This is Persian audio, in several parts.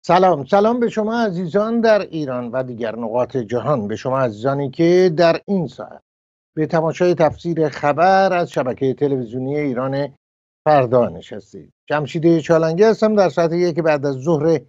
سلام به شما عزیزان در ایران و دیگر نقاط جهان، به شما عزیزانی که در این ساعت به تماشای تفسیر خبر از شبکه تلویزیونی ایران فردا نشستید. جمشید چالنگی هستم در ساعت 1 بعد از ظهر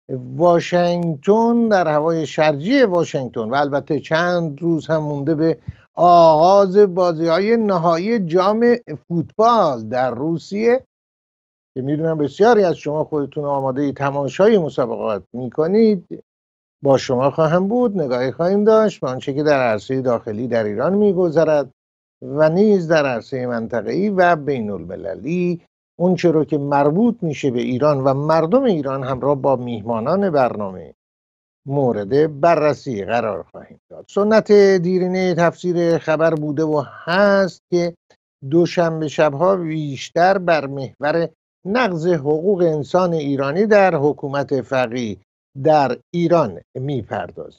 واشنگتن، در هوای شرجی واشنگتن، و البته چند روز هم مونده به آغاز بازی‌های نهایی جام فوتبال در روسیه که میدونم بسیاری از شما خودتون آماده تماشای مسابقات میکنید. با شما خواهم بود، نگاهی خواهیم داشت به آنچه که در عرصه داخلی در ایران میگذرد و نیز در عرصه منطقه‌ای و بین المللی، اون چه رو که مربوط میشه به ایران و مردم ایران همراه با میهمانان برنامه مورد بررسی قرار خواهیم داد. سنت دیرینه تفسیر خبر بوده و هست که دوشنبه شبها بیشتر بر محور نقض حقوق انسان ایرانی در حکومت فقیه در ایران میپردازد.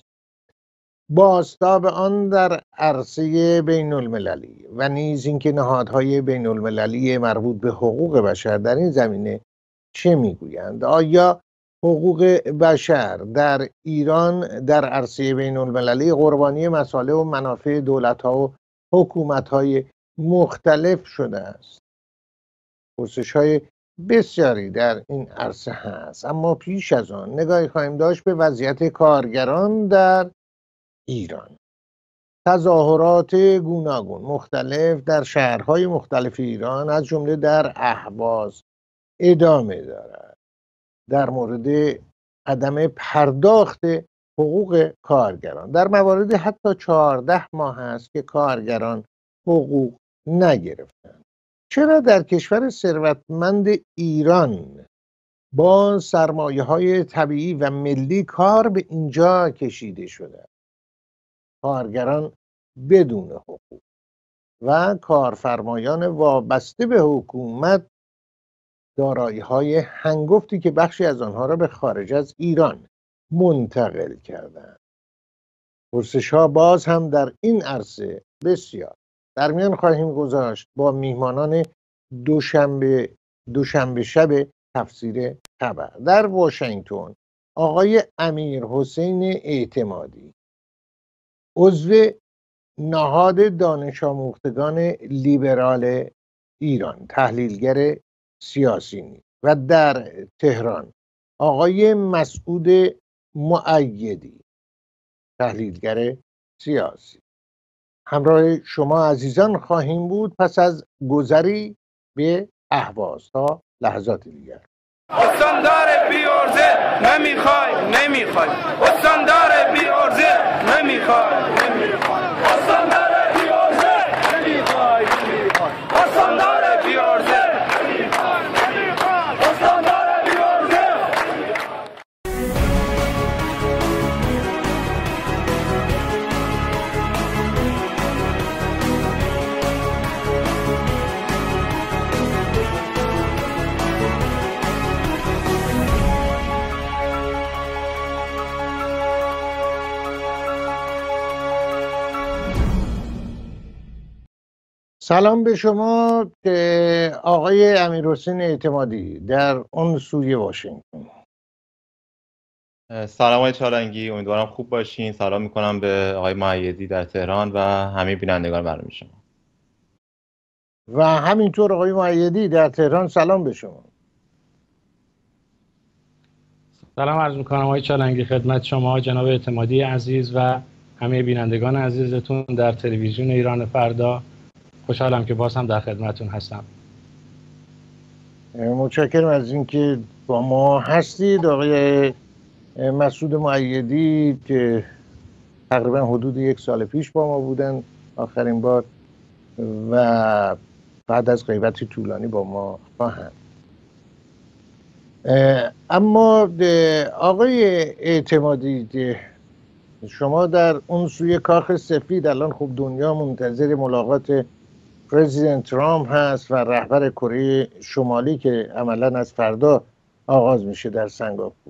بازتاب آن در عرصه بین المللی و نیز اینکه نهادهای بین المللی مربوط به حقوق بشر در این زمینه چه میگویند. آیا حقوق بشر در ایران در عرصه بین المللی قربانی مصالح و منافع دولت‌ها و حکومت‌های مختلف شده است؟ پرسش‌های بسیاری در این عرصه هست، اما پیش از آن نگاهی خواهیم داشت به وضعیت کارگران در ایران. تظاهرات گوناگون مختلف در شهرهای مختلف ایران از جمله در اهواز ادامه دارد در مورد عدم پرداخت حقوق کارگران. در موارد حتی 14 ماه است که کارگران حقوق نگرفتند. چرا در کشور ثروتمند ایران با سرمایه‌های طبیعی و ملی کار به اینجا کشیده شده؟ کارگران بدون حقوق و کارفرمایان وابسته به حکومت دارایی‌های هنگفتی که بخشی از آنها را به خارج از ایران منتقل کردند. پرسش‌ها باز هم در این عرصه بسیار در میان خواهیم گذاشت با میهمانان دوشنبه شب تفسیر خبر. در واشنگتن آقای امیرحسین اعتمادی، عضو نهاد دانش آموختگان لیبرال ایران، تحلیلگر سیاسی، و در تهران آقای مسعود مؤیدی، تحلیلگر سیاسی، همراه شما عزیزان خواهیم بود پس از گذری به اهواز. تا لحظات دیگر. استاندار بی ارزه نمیخوای استاندار بی ارزه نمیخوای استاندار بی ارزه نمیخوای استاندار بی ارزه استاندار بی ارزه. سلام به شما آقای امیرحسین اعتمادی در اون سوی واشنگتن. سلام آقای چالنگی، امیدوارم خوب باشین. سلام میکنم به آقای مؤیدی در تهران و همه بینندگان برنامه شما. و همینطور آقای مؤیدی در تهران، سلام به شما. سلام عرض میکنم آقای چالنگی خدمت شما جناب اعتمادی عزیز و همه بینندگان عزیزتون در تلویزیون ایران فردا. خوشحالم که باز هم در خدمتون هستم. متشکرم از اینکه با ما هستید. آقای مسعود مؤیدی که تقریبا حدود 1 سال پیش با ما بودن آخرین بار و بعد از غیبتی طولانی با ما خواهند. اما آقای اعتمادی، شما در اون سوی کاخ سفید الان خوب دنیا منتظر ملاقات پرزیدنت ترامپ هست و رهبر کره شمالی که عملاً از فردا آغاز میشه در سنگاپور.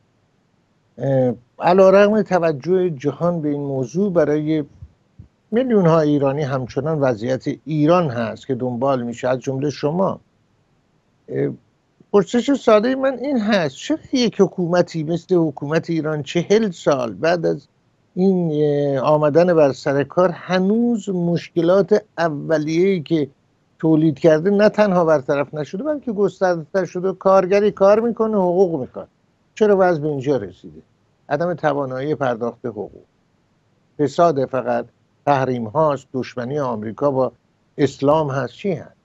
علیرغم توجه جهان به این موضوع، برای میلیون ها ایرانی همچنان وضعیت ایران هست که دنبال میشه، از جمله شما. پرسش ساده من این هست: چرا یک حکومتی مثل حکومت ایران 40 سال بعد از این آمدن بر سر کار هنوز مشکلات اولیه‌ای که تولید کرده نه تنها برطرف نشده بلکه گسترده‌تر شده؟ کارگری کار میکنه، حقوق میکنه. چرا وضع به اینجا رسیده؟ عدم توانایی پرداخت حقوق، فساد، فقط تحریم هاست، دشمنی آمریکا با اسلام هست، چی هست؟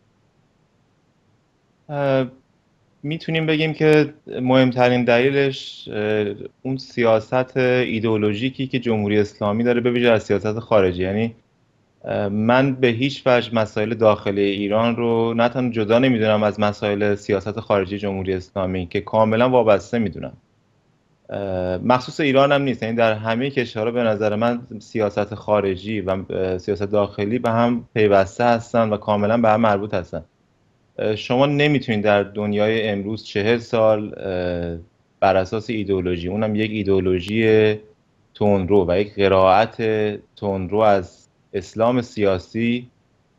میتونیم بگیم که مهمترین دلیلش اون سیاست ایدئولوژیکی که جمهوری اسلامی داره، به ویژه از سیاست خارجی. یعنی من به هیچ وجه مسائل داخلی ایران رو نه تنها جدا نمیدونم از مسائل سیاست خارجی جمهوری اسلامی که کاملا وابسته میدونم. مخصوص ایران هم نیست، یعنی در همه کشورها به نظر من سیاست خارجی و سیاست داخلی به هم پیوسته هستن و کاملا به هم مربوط هستن. شما نمیتونید در دنیای امروز 40 سال بر اساس ایدئولوژی، اونم یک ایدئولوژی تندرو و یک قرائت تندرو از اسلام سیاسی،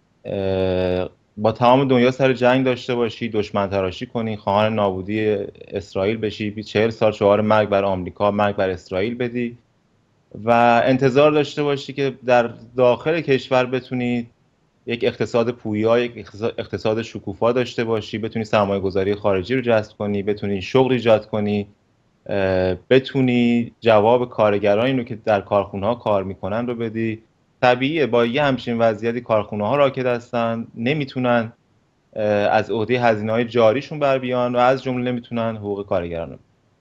با تمام دنیا سر جنگ داشته باشی، دشمن تراشی کنی، خواهان نابودی اسرائیل بشی، 40 سال شعار مرگ بر آمریکا، مرگ بر اسرائیل بدی و انتظار داشته باشی که در داخل کشور بتونی یک اقتصاد پویا، یک اقتصاد شکوفا داشته باشی، بتونی سرمایه گذاری خارجی رو جذب کنی، بتونی شغل ایجاد کنی، بتونی جواب کارگرانی رو که در کارخونه ها کار میکنن رو بدی. طبیعیه با یه همچین وضعیتی کارخونه ها راکد هستن، نمیتونن از عهده هزینه های جاریشون بر بیان و از جمله نمیتونن حقوق کارگران رو.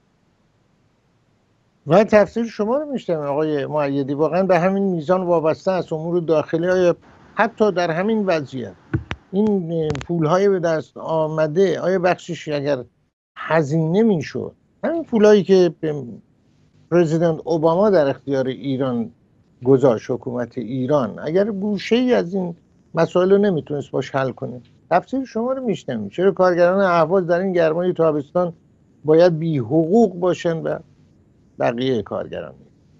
من تفسیر شما رو میشتم آقای مؤیدی، واقعا به همین میزان وابسته است امور داخلی. آیا حتی در همین وضعیت این پولهای به دست آمده، آیا بخشش اگر هزینه میشد، همین پولهایی که پرزیدنت اوباما در اختیار ایران گذاشت، حکومت ایران، اگر گوشه ای از این مسائل رو نمیتونست باش حل کنه؟ تفسیر شما رو میشنم. چرا کارگران اهواز در این گرمای تابستان باید بی حقوق باشن و بقیه کارگران؟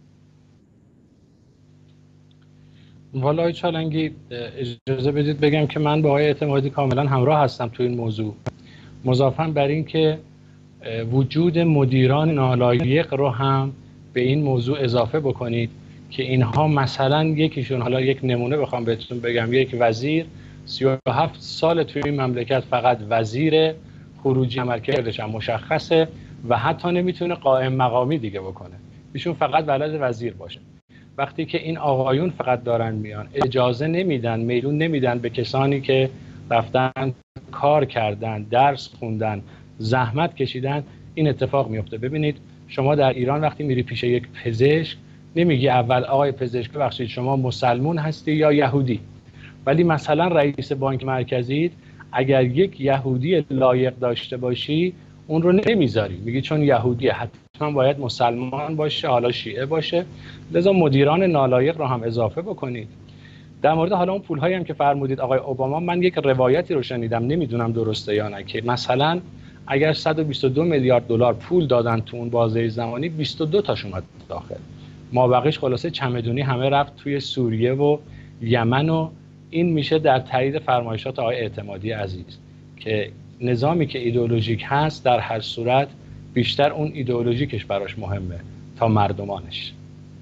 والا آقای چالنگی، اجازه بدید بگم که من با آقای اعتمادی کاملا همراه هستم تو این موضوع، مضافاً بر این که وجود مدیران نالایق رو هم به این موضوع اضافه بکنید که اینها مثلا یکیشون، حالا یک نمونه بخوام بهتون بگم، یک وزیر 37 سال توی این مملکت فقط وزیر، خروجی عملکردش هم مشخصه و حتی نمیتونه قائم مقامی دیگه بکنه، ایشون فقط بلد وزیر باشه. وقتی که این آقایون فقط دارن میان، اجازه نمیدن، میلون نمیدن به کسانی که رفتن کار کردن، درس خوندن، زحمت کشیدن، این اتفاق میفته. ببینید شما در ایران وقتی میری پیش یک پزشک، نمیگی اول آقای پزشک ببخشید شما مسلمون هستی یا یهودی، ولی مثلا رئیس بانک مرکزی اگر یک یهودی لایق داشته باشی اون رو نمیذاری، میگی چون یهودیه حتما باید مسلمان باشه، حالا شیعه باشه. لذا مدیران نالایق رو هم اضافه بکنید. در مورد حالا اون پول‌هایی هم که فرمودید آقای اوباما، من یک روایتی رو شنیدم، نمیدونم درسته یا نه، که مثلا اگر 122 میلیارد دلار پول دادن تو اون بازه زمانی، 22 تاش اومد داخل، مابقیش خلاصه چمدونی همه رفت توی سوریه و یمن و این میشه در تایید فرمایشات آقای اعتمادی عزیز که نظامی که ایدئولوژیک هست در هر صورت بیشتر اون ایدئولوژیکش براش مهمه تا مردمانش.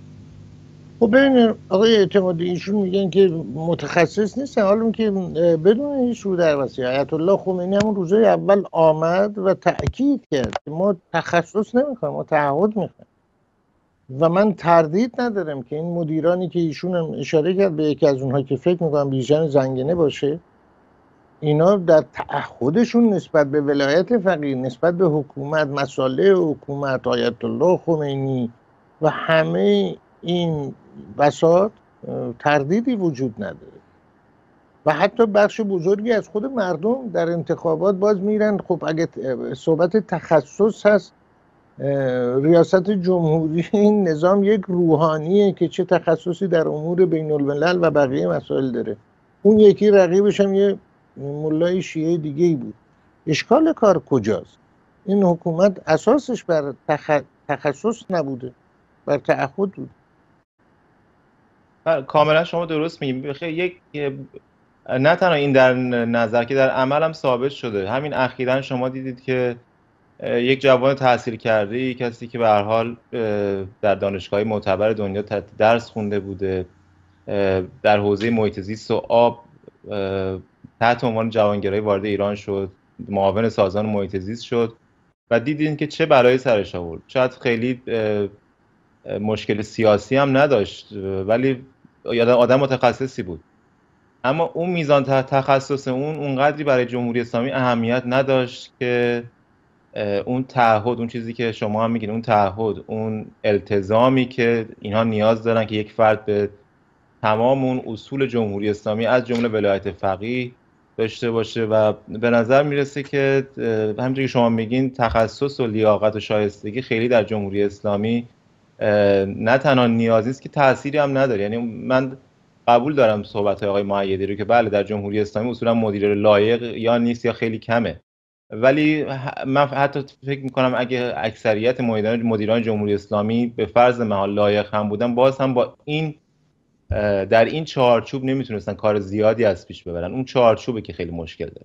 خب ببینید آقای اعتمادی، ایشون میگن که متخصص نیستن، حالا که بدون هیچ رو در وسیع آیت الله خمینی همون روزای اول آمد و تأکید کرد که ما تخصص نمیخوایم، ما تعهد میخوایم. و من تردید ندارم که این مدیرانی که ایشون هم اشاره کرد به یکی از اونها که فکر میکنم بیژن زنگنه باشه، اینا در تعهدشون نسبت به ولایت فقیه، نسبت به حکومت، مسائل حکومت، آیت الله خمینی و همه این بساط تردیدی وجود نداره. و حتی بخش بزرگی از خود مردم در انتخابات باز میرن. خب اگه صحبت تخصص هست، ریاست جمهوری این نظام یک روحانیه که چه تخصصی در امور بین الملل و بقیه مسائل داره. اون یکی رقیبش هم یه ملای شیعه دیگه ای بود. اشکال کار کجاست؟ این حکومت اساسش بر تخصص نبوده، بر تعهد بود. کاملا شما درست میگید. یک نه تنها این در نظر که در عمل هم ثابت شده. همین اخیراً شما دیدید که یک جوان تحصیل کرده، کسی که به هر حال در دانشگاه معتبر دنیا درس خونده بوده، در حوزه محیط زیست و آب تحت عنوان جوانگرایی وارد ایران شد، معاون سازمان محیط زیست شد و دیدین که چه بلایی سرش آورد. شاید خیلی مشکل سیاسی هم نداشت ولی آدم متخصصی بود، اما اون میزان تخصص اونقدری برای جمهوری اسلامی اهمیت نداشت که اون تعهد، اون چیزی که شما هم میگین، اون تعهد، اون التزامی که اینها نیاز دارن که یک فرد به تمام اون اصول جمهوری اسلامی از جمله ولایت فقیه داشته باشه. و به نظر میرسه که همونجوری که شما میگین تخصص و لیاقت و شایستگی خیلی در جمهوری اسلامی نه تنها نیازی است که تأثیری هم نداره. یعنی من قبول دارم صحبت‌های آقای مؤیدی رو که بله در جمهوری اسلامی اصولا مدیر لایق یا نیست یا خیلی کمه، ولی من حتی فکر میکنم اگه اکثریت مدیران جمهوری اسلامی به فرض محال لایق هم بودن، باز هم با این در این چارچوب نمیتونستن کار زیادی از پیش ببرن. اون چارچوبه که خیلی مشکل داره.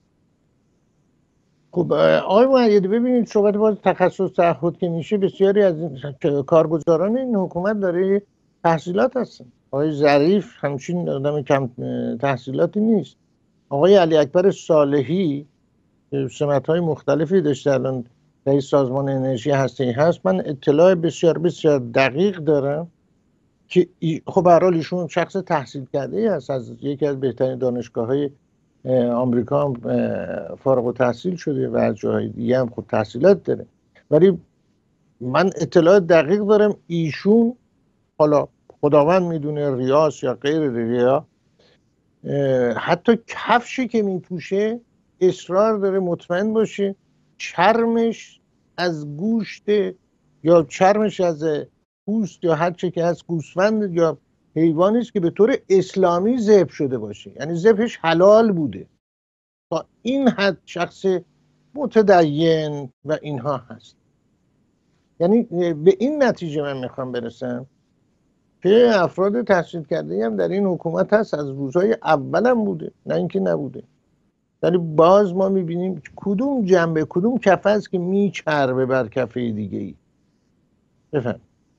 خب آقای مؤیدی ببینید صحبت باز تخصص تعهد که میشه، بسیاری از این کارگزاران این حکومت داره تحصیلات هستن. آقای ظریف همچین آدم کم تحصیلاتی نیست. آقای علی اکبر صالحی سمت‌های مختلفی داشته، الان رئیس سازمان انرژی هسته‌ای هست. من اطلاع بسیار بسیار دقیق دارم که خب به هر حال ایشون شخص تحصیل کرده است، از یکی از بهترین دانشگاه‌های آمریکا هم فارغ التحصیل شده و از جاهای دیگه هم خود تحصیلات داره. ولی من اطلاع دقیق دارم ایشون، حالا خداوند میدونه ریاست یا غیر ریا، حتی کفشی که میپوشه اصرار داره مطمئن باشه چرمش از گوشت یا چرمش از پوست یا هر چه که از گوسفند یا حیوانی است که به طور اسلامی ذبح شده باشه، یعنی ذبحش حلال بوده. تا این حد شخص متدین و اینها هست. یعنی به این نتیجه من میخوام برسم که افراد تحصیل کرده هم در این حکومت هست، از روزهای اول هم بوده، نه اینکه نبوده. ولی باز ما میبینیم کدوم جنبه، کدوم کفه است که میچربه بر کفه دیگه ای. بفهم.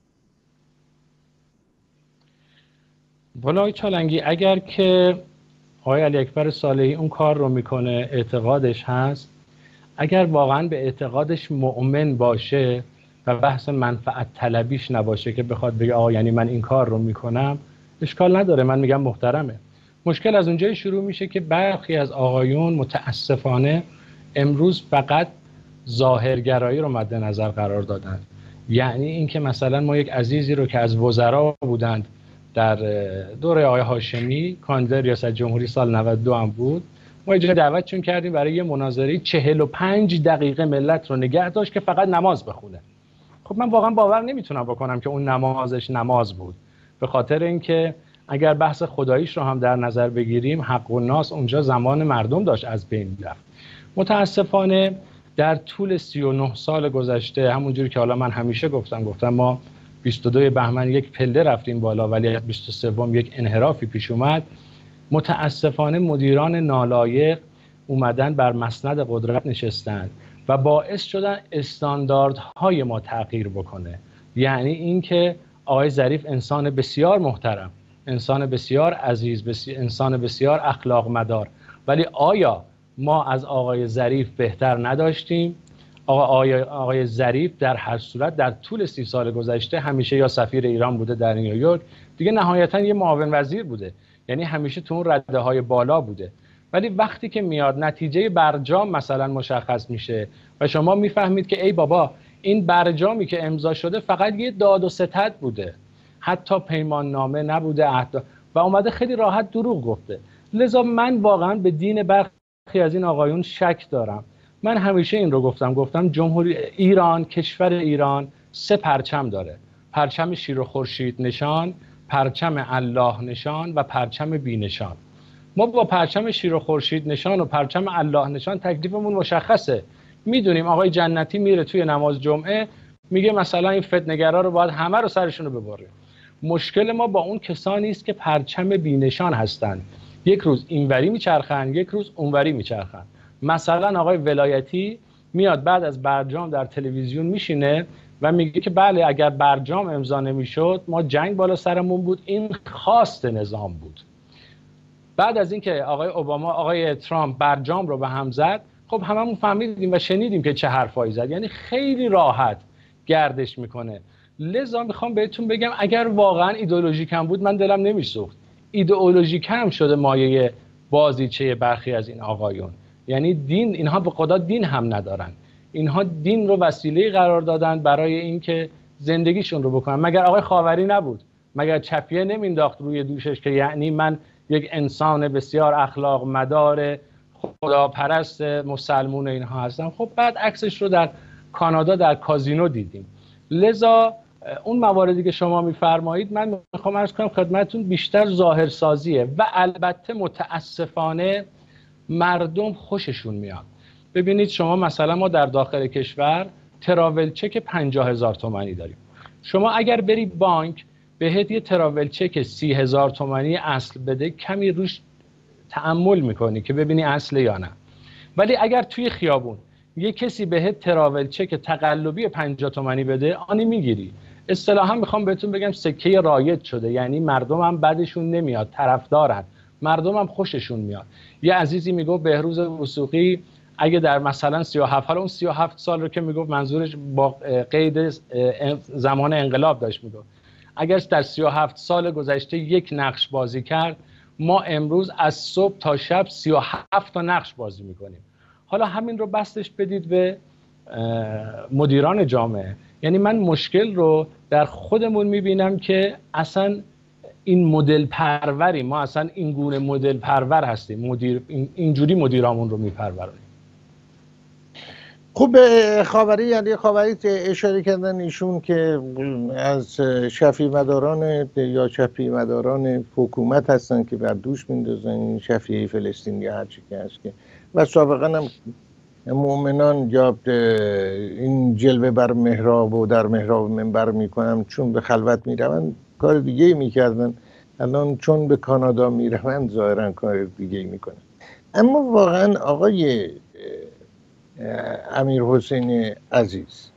والا آقای چالنگی، اگر که آقای علی اکبر صالحی اون کار رو میکنه، اعتقادش هست، اگر واقعا به اعتقادش مؤمن باشه و بحث منفعت طلبیش نباشه که بخواد بگه آقا یعنی من این کار رو میکنم، اشکال نداره، من میگم محترمه. مشکل از اونجای شروع میشه که برخی از آقایون متاسفانه امروز فقط ظاهرگرایی رو مد نظر قرار دادن. یعنی اینکه مثلا ما یک عزیزی رو که از وزرا بودند در دوره آقای هاشمی، کاندید ریاست جمهوری سال 92 هم بود، ما اینجا دعوتشون کردیم برای یه مناظره 45 دقیقه ملت رو نگه داشت که فقط نماز بخونه. خب من واقعا باور نمیتونم بکنم که اون نمازش نماز بود، به خاطر اینکه اگر بحث خداییش رو هم در نظر بگیریم، حق و ناس اونجا زمان مردم داشت از بین میرفت. متاسفانه در طول 39 سال گذشته، همونجوری که حالا من همیشه گفتم ما 22 بهمن یک پله رفتیم بالا ولی 23 یک انحرافی پیش اومد. متاسفانه مدیران نالایق اومدن بر مسند قدرت نشستن و باعث شدن استانداردهای ما تغییر بکنه. یعنی اینکه آقای ظریف انسان بسیار محترم، انسان بسیار عزیز، انسان بسیار اخلاق مدار، ولی آیا ما از آقای ظریف بهتر نداشتیم؟ آقای ظریف در هر صورت در طول 30 سال گذشته همیشه یا سفیر ایران بوده در نیویورک، دیگه نهایتا یه معاون وزیر بوده، یعنی همیشه تو اون رده های بالا بوده. ولی وقتی که میاد نتیجه برجام مثلا مشخص میشه و شما میفهمید که ای بابا این برجامی که امضا شده فقط یه داد و ستد بوده، حتی پیمان نامه نبوده و اومده خیلی راحت دروغ گفته. لذا من واقعا به دین برخی از این آقایون شک دارم. من همیشه این رو گفتم جمهوری ایران، کشور ایران 3 پرچم داره: پرچم شیر و خورشید نشان، پرچم الله نشان و پرچم بی نشان. ما با پرچم شیر و خورشید نشان و پرچم الله نشان تکلیفمون مشخصه. میدونیم آقای جنتی میره توی نماز جمعه میگه مثلا این فتنه‌گرا رو باید همه رو سرشون رو ببره. مشکل ما با اون کسانی است که پرچم بی نشان هستند، یک روز اینوری میچرخن، یک روز اونوری میچرخن. مثلا آقای ولایتی میاد بعد از برجام در تلویزیون میشینه و میگه که بله اگر برجام امضا نمیشد ما جنگ بالا سرمون بود، این خواست نظام بود. بعد از اینکه آقای اوباما آقای ترامپ برجام رو به هم زد، خب هممون فهمیدیم و شنیدیم که چه حرفایی زد. یعنی خیلی راحت گردش میکنه. لذا میخوام بهتون بگم اگر واقعا ایدئولوژیکم بود من دلم نمیسوخت. ایدئولوژیکم شده مایه بازیچه برخی از این آقایون. یعنی دین، اینها به خدا دین هم ندارن، اینها دین رو وسیله قرار دادن برای اینکه زندگیشون رو بکنن. مگر آقای خاوری نبود؟ مگر چپیه نمینداخت روی دوشش که یعنی من یک انسان بسیار اخلاق مدار خداپرست مسلمون اینها هستم؟ خب بعد عکسش رو در کانادا در کازینو دیدیم. لذا اون مواردی که شما میفرمایید من میخوام عرض کنم خدمتتون بیشتر ظاهرسازیه و البته متاسفانه مردم خوششون میاد. ببینید شما مثلا ما در داخل کشور تراول چک 50,000 تومانی داریم. شما اگر بری بانک بهت یه تراول چک 30,000 تومانی اصل بده، کمی روش تأمل میکنی که ببینی اصله یا نه. ولی اگر توی خیابون یه کسی بهت تراول چک تقلبی 50 تومانی بده، آنی میگیری. اصطلاحا میخوام بهتون بگم سکه رایج شده. یعنی مردم هم بدشون نمیاد، طرفدارن، مردم هم خوششون میاد. یه عزیزی میگفت بهروز وثوقی اگه در مثلا 37، حالا اون 37 سال رو که میگفت منظورش با قید زمان انقلاب داشت میگفت، اگر در 37 سال گذشته یک نقش بازی کرد، ما امروز از صبح تا شب 37 تا نقش بازی میکنیم. حالا همین رو بستش بدید به مدیران جامعه. یعنی من مشکل رو در خودمون میبینم که اصلا این مدل پروری، ما اصلا این گونه مدل پرور هستیم، اینجوری مدیرامون رو میپروریم. خب خاوری، یعنی خاوری اشاره کردن ایشون که از شفیع مداران یا شفیع مداران حکومت هستن که بر دوش میندازن شفیع فلسطین یا هرچی که هست که و سابقا هم مؤمنان یا این جلوه بر محراب و در محراب منبر میکنن چون به خلوت میرون کار دیگه میکردن، الان چون به کانادا میرون ظاهرا کار دیگه میکنن. اما واقعا آقای امیر حسین عزیز،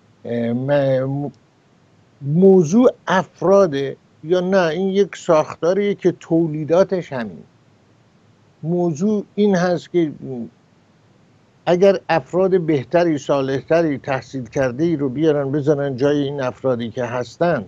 موضوع افراده یا نه این یک ساختاریه که تولیداتش همین؟ موضوع این هست که اگر افراد بهتری، صالحتری، تحصیل کرده ای رو بیارن بزنن جای این افرادی که هستن،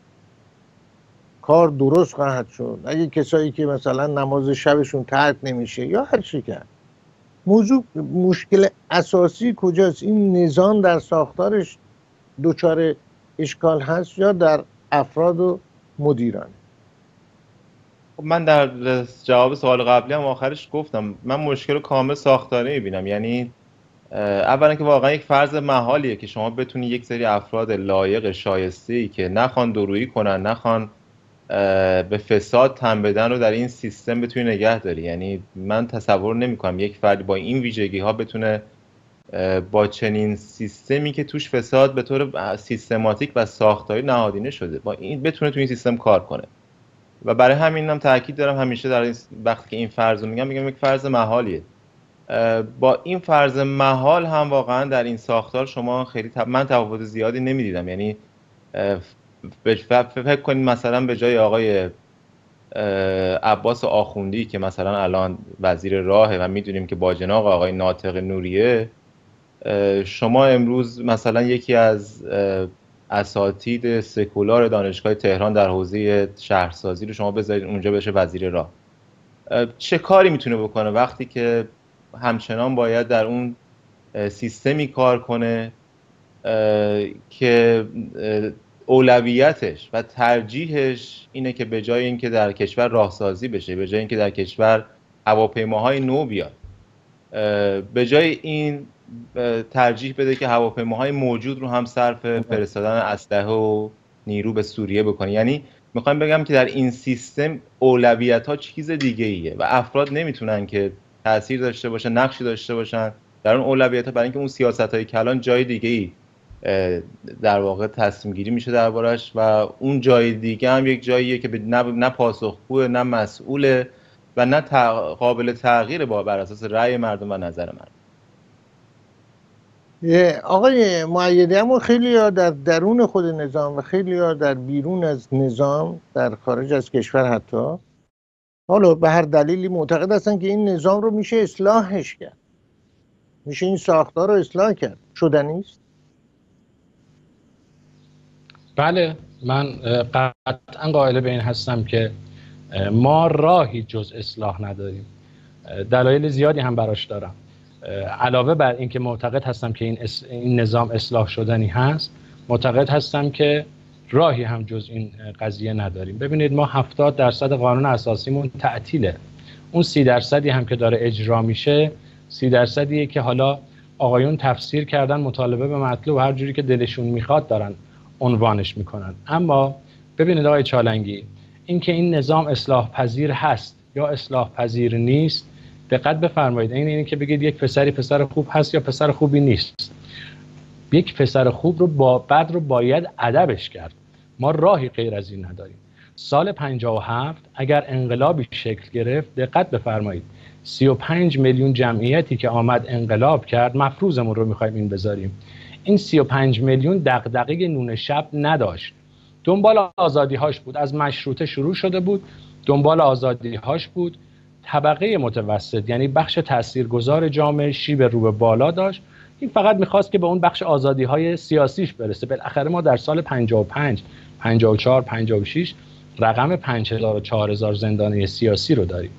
کار درست خواهد شد. اگه کسایی که مثلا نماز شبشون ترک نمیشه یا هر چی کرد، موضوع مشکل اساسی کجاست؟ این نظام در ساختارش دچار اشکال هست یا در افراد و مدیران؟ من در جواب سوال قبلی هم آخرش گفتم من مشکل رو کامل ساختاری میبینم. یعنی اولا که واقعا یک فرض محالیه که شما بتونی یک سری افراد لایق شایسته‌ای که نخوان دورویی کنن، نخوان به فساد تن بدن رو در این سیستم بتونی نگه داری. یعنی من تصور نمی‌کنم یک فردی با این ویژگی ها بتونه با چنین سیستمی که توش فساد به طور سیستماتیک و ساختاری نهادینه شده با این بتونه توی این سیستم کار کنه. و برای همینم تاکید دارم همیشه در وقتی که این فرض رو میگم یک فرض محالیه. با این فرض محال هم واقعا در این ساختار شما خیلی من تفاوت زیادی نمیدیدم. یعنی فکر کنید مثلا به جای آقای عباس آخوندی که مثلا الان وزیر راهه و میدونیم که باجناق آقای ناطق نوریه، شما امروز مثلا یکی از اساتید سکولار دانشگاه تهران در حوزه شهرسازی رو شما بذارید اونجا بشه وزیر راه، چه کاری میتونه بکنه وقتی که همچنان باید در اون سیستمی کار کنه که اولویتش و ترجیحش اینه که به جای اینکه در کشور راهسازی بشه، به جای اینکه در کشور هواپیماهای نو بیاد، به جای این ترجیح بده که هواپیماهای موجود رو هم صرف فرستادن اسلحه و نیرو به سوریه بکنه. یعنی میخوام بگم که در این سیستم اولویت ها چیز دیگه ایه و افراد نمیتونن که تأثیر داشته باشن، نقشی داشته باشن در اون اولویت ها، برای اینکه اون سیاست های کلان جای دیگه ای در واقع تصمیم گیری میشه دربارش و اون جای دیگه هم یک جاییه که نه پاسخگوه نه مسئول و نه قابل تغییر بر اساس رأی مردم و نظر مردم. آقای مؤیدی، اما خیلی ها در درون خود نظام و خیلی ها در بیرون از نظام، در خارج از کشور حتی، حالا به هر دلیلی معتقد هستن که این نظام رو میشه اصلاحش کرد، میشه این ساختار رو اصلاح کرد. شدنی است؟ بله، من قطعا قائل به این هستم که ما راهی جز اصلاح نداریم. دلایل زیادی هم براش دارم. علاوه بر اینکه معتقد هستم که این نظام اصلاح شدنی هست، معتقد هستم که راهی هم جز این قضیه نداریم. ببینید، ما 70% قانون اساسیمون تعطیله. اون 30% هم که داره اجرا میشه، 30%یه که حالا آقایون تفسیر کردن، مطالبه به مطلوب هر جوری که دلشون میخواد دارن عنوانش میکنن. اما ببینید آقای چالنگی، اینکه این نظام اصلاح پذیر هست یا اصلاح پذیر نیست، دقت بفرمایید. این که بگید یک پسری پسر خوب هست یا پسر خوبی نیست. یک پسر خوب رو بد رو باید ادبش کرد. ما راهی غیر از این نداریم. سال 57 اگر انقلابی شکل گرفت، دقت بفرمایید، 35 میلیون جمعیتی که آمد انقلاب کرد، مفروضمون رو میخوایم این بذاریم، این 35 میلیون دغدغه نون شب نداشت. دنبال آزادی‌هاش بود. از مشروطه شروع شده بود، دنبال آزادی‌هاش بود. طبقه متوسط، یعنی بخش تاثیرگذار جامعه، شیب رو به بالا داشت. این فقط میخواست که به اون بخش آزادی‌های سیاسیش برسه. بالاخره ما در سال 55 54 56 رقم 5000 و 4000 زندانی سیاسی رو داریم.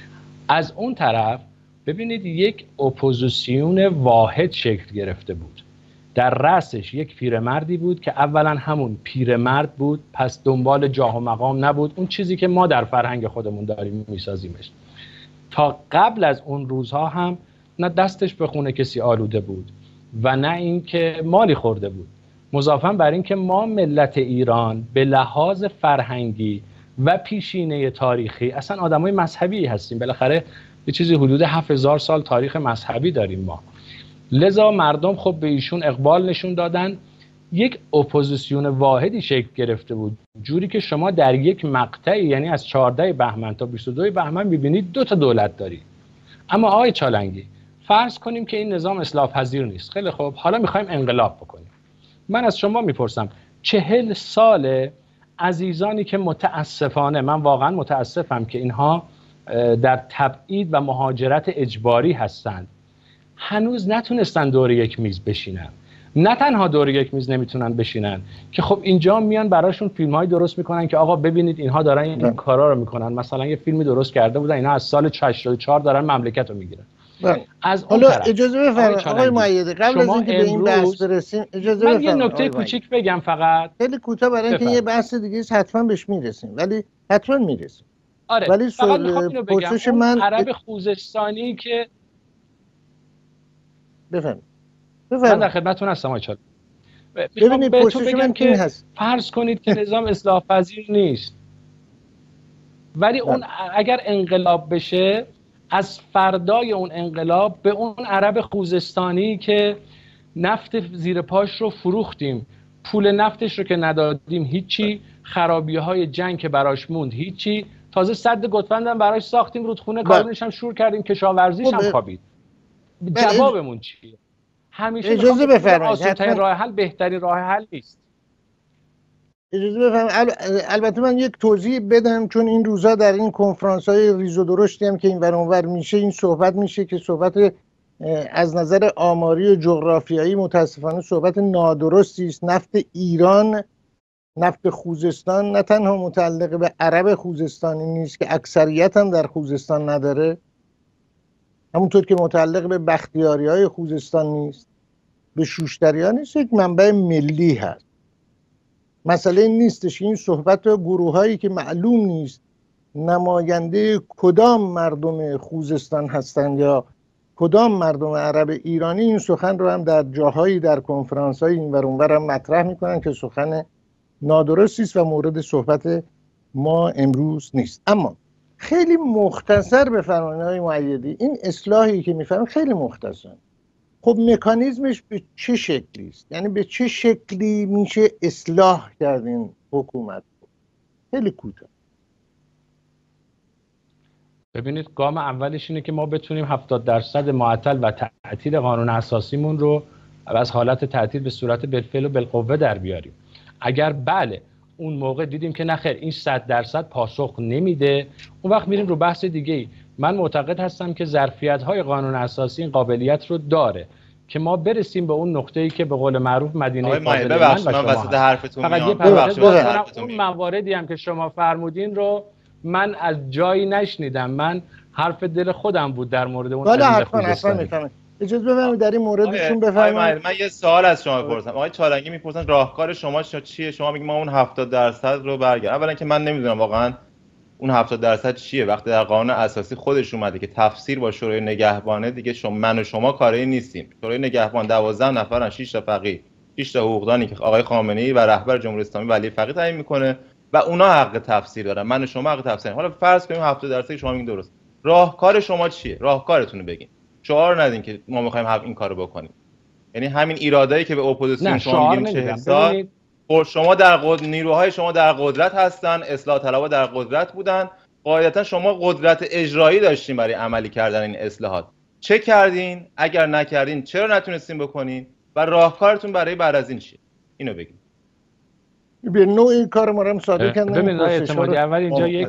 از اون طرف ببینید یک اپوزیسیون واحد شکل گرفته بود. در رأسش یک پیرمردی بود که اولا همون پیرمرد بود، پس دنبال جاه و مقام نبود، اون چیزی که ما در فرهنگ خودمون داریم میسازیمش. تا قبل از اون روزها هم نه دستش به خون کسی آلوده بود و نه اینکه مالی خورده بود. مضافاً بر این که ما ملت ایران به لحاظ فرهنگی و پیشینه تاریخی اصلا آدمای مذهبی هستیم. بالاخره یه چیزی حدود 7000 سال تاریخ مذهبی داریم ما. لذا مردم خب به ایشون اقبال نشون دادن. یک اپوزیسیون واحدی شکل گرفته بود، جوری که شما در یک مقطعی، یعنی از 14 بهمن تا 22 بهمن می‌بینید 2 تا دولت دارید. اما آقای چالنگی، فرض کنیم که این نظام اصلاح پذیر نیست. خیلی خوب، حالا می‌خوایم انقلاب بکنیم. من از شما میپرسم 40 سال عزیزانی که متاسفانه، من واقعا متاسفم که اینها در تبعید و مهاجرت اجباری هستند، هنوز نتونستن دور یک میز بشینن. نه تنها دور یک میز نمیتونن بشینن، که خب اینجا میان براشون فیلم‌های درست میکنن که آقا ببینید اینها دارن این کارا رو میکنن. مثلا یه فیلمی درست کرده بودن، اینا از سال 84 دارن مملکت رو میگیرن. از حالا اجازه بفرمایید آقای مؤیدی، قبل از اینکه به این بحث برسیم اجازه بفرمایید. من یه نکته کوچیک بگم فقط، خیلی کوتاه، برای اینکه یه بحث دیگه حتما بهش میرسیم، ولی حتما میرسیم. آره، ولی فقط میخوام اینو بگم، من عرب خوزستانی که بفرمایید. من در خدمتتون هستم آقای چالنگی. ببینید بهتون بگم که فرض کنید که نظام اصلاح پذیر نیست، ولی اون اگر انقلاب بشه، از فردای اون انقلاب به اون عرب خوزستانی که نفت زیر پاش رو فروختیم، پول نفتش رو که ندادیم هیچی، خرابی‌های جنگ که براش موند هیچی، تازه سد گتفندم براش ساختیم، رودخونه کارونش هم شور کردیم، کشاورزیش هم خوابید. جوابمون چیه؟ همیشه اجازه بفرمایید، آسان‌ترین راه حل بهترین راه حل نیست. اجازه بفرمایید. البته من یک توضیح بدم، چون این روزا در این کنفرانس‌های ریز و درشتی هم که این ور اون ور میشه، این صحبت میشه که صحبت از نظر آماری و جغرافیایی متاسفانه صحبت نادرستی است. نفت ایران، نفت خوزستان نه تنها متعلق به عرب خوزستانی نیست که اکثریت هم در خوزستان نداره، همونطور که متعلق به بختیاری‌های خوزستان نیست، به شوشتری‌ها نیست، یک منبع ملی هست. مسئله این نیستش که این صحبت گروه‌هایی که معلوم نیست نماینده کدام مردم خوزستان هستند یا کدام مردم عرب ایرانی، این سخن رو هم در جاهایی در کنفرانس‌های این ور اون ور هم مطرح می‌کنن که سخن نادرستی است و مورد صحبت ما امروز نیست. اما خیلی مختصر بفرمایید آقای مؤیدی، این اصلاحی که می‌فرمایید خیلی مختصر، خب مکانیزمش به چه شکلی است؟ یعنی به چه شکلی میشه اصلاح کرد این حکومت؟ خیلی کوتاه. ببینید گام اولش اینه که ما بتونیم 70% معطل و تعطیل قانون اساسیمون رو از حالت تعطیل به صورت بالفعل و بالقوه در بیاریم. اگر بله اون موقع دیدیم که نخیر این 100% پاسخ نمیده، اون وقت میریم رو بحث دیگه ای. من معتقد هستم که ظرفیت‌های قانون اساسی این قابلیت رو داره که ما برسیم به اون نقطه‌ای که به قول معروف مدینه قابل من و شما وسط حرفتون فقط یه پرانتز اون مواردی هم که شما فرمودین رو من از جایی نشنیدم، من حرف دل خودم بود در مورد اون حالا حتما میفهمم. اجازه بفرمایید در این موردشون بفرمایید. من یه سوال از شما بپرسم. آقای چالنگی میپرسن راهکار شما چیه؟ شما میگید ما اون 70% رو برگردیم. اولا که من نمیدونم واقعا اون 70% چیه. وقتی در قانون اساسی خودش اومده که تفسیر با شورای نگهبانه، دیگه من و شما کاری نیستیم. شورای نگهبان 12 نفرن، 6 تا فقیه، 6 تا حقوقدانی که آقای خامنه‌ای و رهبر جمهوری اسلامی ولی فقیه تعیین میکنه و اونا حق تفسیر دارن. من و شما حق تفسیر. حالا فرض کنیم 70% شما میگین درست. راهکار شما چیه؟ راهکارتون رو بگین. شعار ندین که ما می‌خوایم این کارو بکنیم. یعنی همین ایرادایی که به اپوزیسیون شما میگیم 40 شما در نیروهای شما در قدرت هستن، اصلاح طلبها در قدرت بودن، قاعدتا شما قدرت اجرایی داشتین برای عملی کردن این اصلاحات. چه کردین؟ اگر نکردین چرا نتونستین بکنین؟ و راهکارتون برای بعد از این چیه؟ اینو بگید. به نوعی کار ما رو ساده کردن. ببینید اعتمادی اول اینجا یک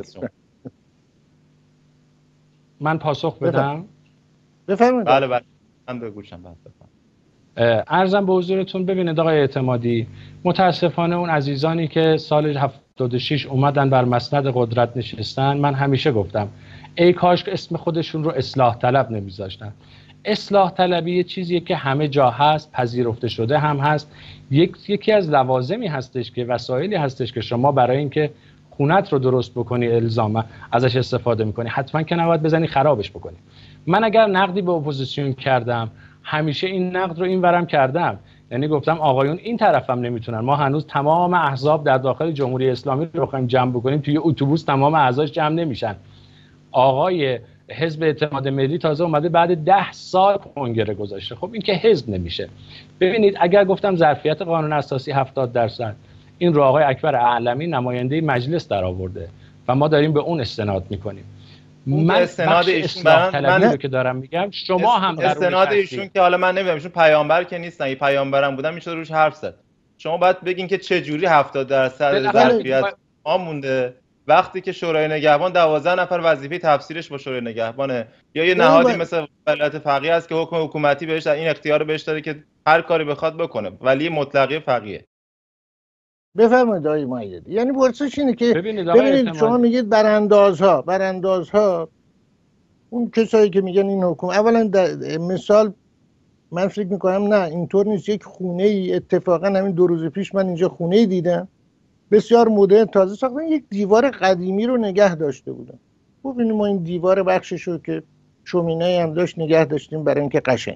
من پاسخ بدم. بفرمایید. بله من بگوشم بعد بفرمایید. عرضم به حضورتون. ببینید آقای اعتمادی، متاسفانه اون عزیزانی که سال 76 اومدن بر مسند قدرت نشستن، من همیشه گفتم ای کاش که اسم خودشون رو اصلاح طلب نمیذاشتن. اصلاح طلبی یه چیزیه که همه جا هست، پذیرفته شده هم هست. یکی از لوازمی هستش که وسایلی هستش که شما برای اینکه خونت رو درست بکنی الزاما ازش استفاده میکنی، حتما که نباید بزنی خرابش بکنی. من اگر نقدی به اپوزیسیون کردم، همیشه این نقد رو این ورم کردم، یعنی گفتم آقایون این طرفم نمیتونن، ما هنوز تمام احزاب در داخل جمهوری اسلامی رو بخوایم جمع بکنیم توی اتوبوس تمام اعضاش جمع نمیشن. آقای حزب اعتماد ملی تازه اومده بعد 10 سال کنگره گذاشته. خب این که حزب نمیشه. ببینید اگر گفتم ظرفیت قانون اساسی 70%، این رو آقای اکبر اعلمی نماینده مجلس در آورده و ما داریم به اون استناد میکنیم. من استناد ایشون رو که دارم میگم شما هم در استناد ایشون که حالا من نمیدونم ایشون پیامبر که نیستن، این پیامبرم بودن میشه روش حرف زد. شما باید بگین که چه جوری 70% ظرفیت ما مونده وقتی که شورای نگهبان 12 نفر وظیفه تفسیرش با شورای نگهبانه، یا یه نهادی مثل ولایت فقیه است که حکم حکومتی بهش این اختیار بهش داره که هر کاری بخواد بکنه، ولی مطلقه فقیه. بفرمایید آقای مایدی. یعنی پرسش اینه که ببینید شما میگید براندازها اون کسایی که میگن این حکومت، اولا مثال من فکر میکنم نه اینطور نیست. یک خونه ای اتفاقا همین 2 روز پیش من اینجا خونه ای دیدم بسیار مدرن تازه ساختن، یک دیوار قدیمی رو نگه داشته بودن. ببینید ما این دیوار بخشش رو که شومینه هم داشت نگه داشتیم برای اینکه قشنگ.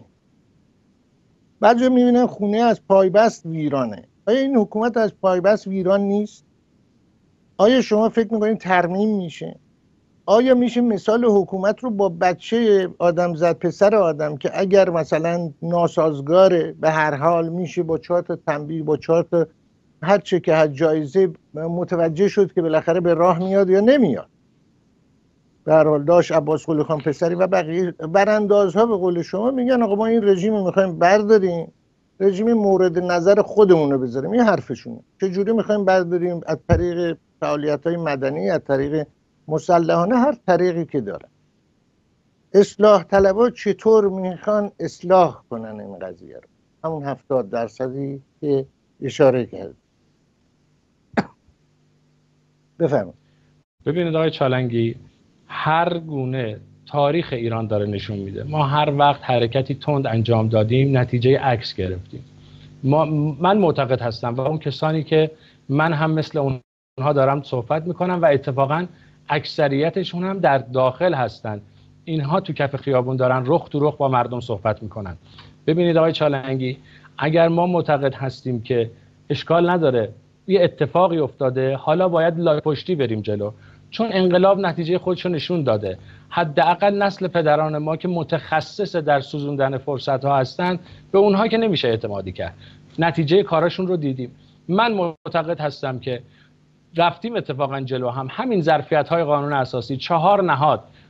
بعضی میبینن خونه از پایبست ویرانه. آیا این حکومت از پایبست ویران نیست؟ آیا شما فکر میکنید ترمیم میشه؟ آیا میشه مثال حکومت رو با بچه آدم زد، پسر آدم که اگر مثلا ناسازگاره به هر حال میشه با 4 تا تنبیه، با 4 تا هر چه که هر جایزه متوجه شد که بالاخره به راه میاد یا نمیاد. به هر حال داشت عباس قلی خان پسری و بقیه براندازها به قول شما میگن آقا ما این رژیم رو میخوایم برداریم، رژیم مورد نظر خودمون رو بذاریم. این حرفشونه. چجوری میخوایم برداریم؟ از طریق فعالیت‌های مدنی، از طریق مسلحانه، هر طریقی که داره. اصلاح طلبها چطور میخوان اصلاح کنن این قضیه رو؟ همون 70%ی که اشاره کرد. بفرمایید. ببینید آقای چالنگی، هر گونه تاریخ ایران داره نشون میده ما هر وقت حرکتی تند انجام دادیم نتیجه عکس گرفتیم. من معتقد هستم و اون کسانی که من هم مثل اونها دارم صحبت میکنم و اتفاقا اکثریتشون هم در داخل هستن، اینها تو کف خیابون دارن رخ تو رخ با مردم صحبت میکنن. ببینید آقای چالنگی، اگر ما معتقد هستیم که اشکال نداره یه اتفاقی افتاده، حالا باید لای پشتی بریم جلو، چون انقلاب نتیجه خودشو نشون داده. حداقل نسل پدران ما که متخصص در سوزوندن فرصت ها هستن، به اونها که نمیشه اعتمادی کرد. نتیجه کاراشون رو دیدیم. من معتقد هستم که رفتیم اتفاقا جلو، همین ظرفیت های قانون اساسی 4 نهاد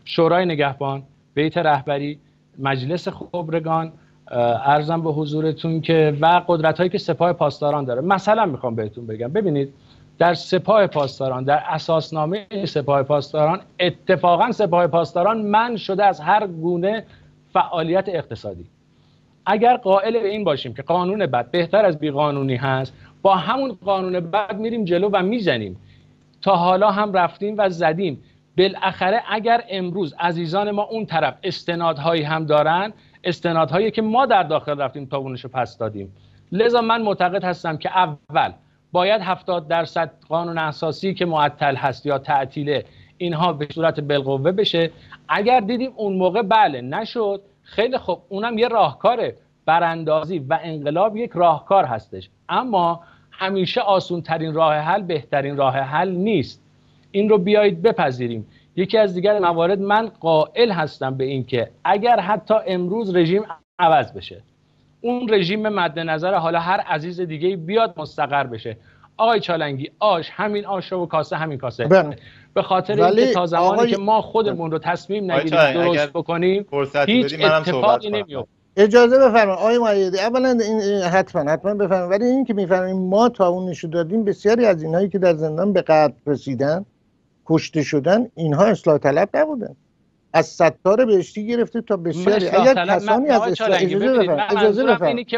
شورای نگهبان، بیت رهبری، مجلس خبرگان، عرضم به حضورتون که و قدرت‌هایی که سپاه پاسداران داره. مثلا میخوام بهتون بگم، ببینید در سپاه پاسداران، در اساسنامه سپاه پاسداران، اتفاقا سپاه پاسداران منع شده از هر گونه فعالیت اقتصادی. اگر قائل به این باشیم که قانون بد بهتر از بیقانونی هست، با همون قانون بد میریم جلو و میزنیم. تا حالا هم رفتیم و زدیم. بالاخره اگر امروز عزیزان ما اون طرف استنادهایی هم دارن، استنادهایی که ما در داخل رفتیم تا اونشو پس دادیم. لذا من معتقد هستم که اول باید 70% قانون اساسی که معطل هست یا تعطیله اینها به صورت بالقوه بشه. اگر دیدیم اون موقع بله نشد، خیلی خوب، اونم یه راهکاره. براندازی و انقلاب یک راهکار هستش، اما همیشه آسون ترین راه حل بهترین راه حل نیست. این رو بیایید بپذیریم. یکی از دیگر موارد من قائل هستم به این که اگر حتی امروز رژیم عوض بشه، اون رژیم مد نظر حالا هر عزیز دیگه بیاد مستقر بشه، آقای چالنگی آش همین آش و کاسه همین کاسه، به خاطر اینکه تا زمانی که ما خودمون رو تصمیم نگیریم درست بکنیم هیچ اتفاقی نمیفته. اجازه بفرمایید آقای مایدی، اولا این حتما بفرمایید، ولی این که میفرمایید ما تا اون نشو دادیم بسیاری از اینایی که در زندان به قتل رسیدن، کشته شدن، اینها اصلاح طلب نبودن. از ستار بهشتی گرفته تا بسیاری اگر کسانی از اصلاح اجازه بفرمایید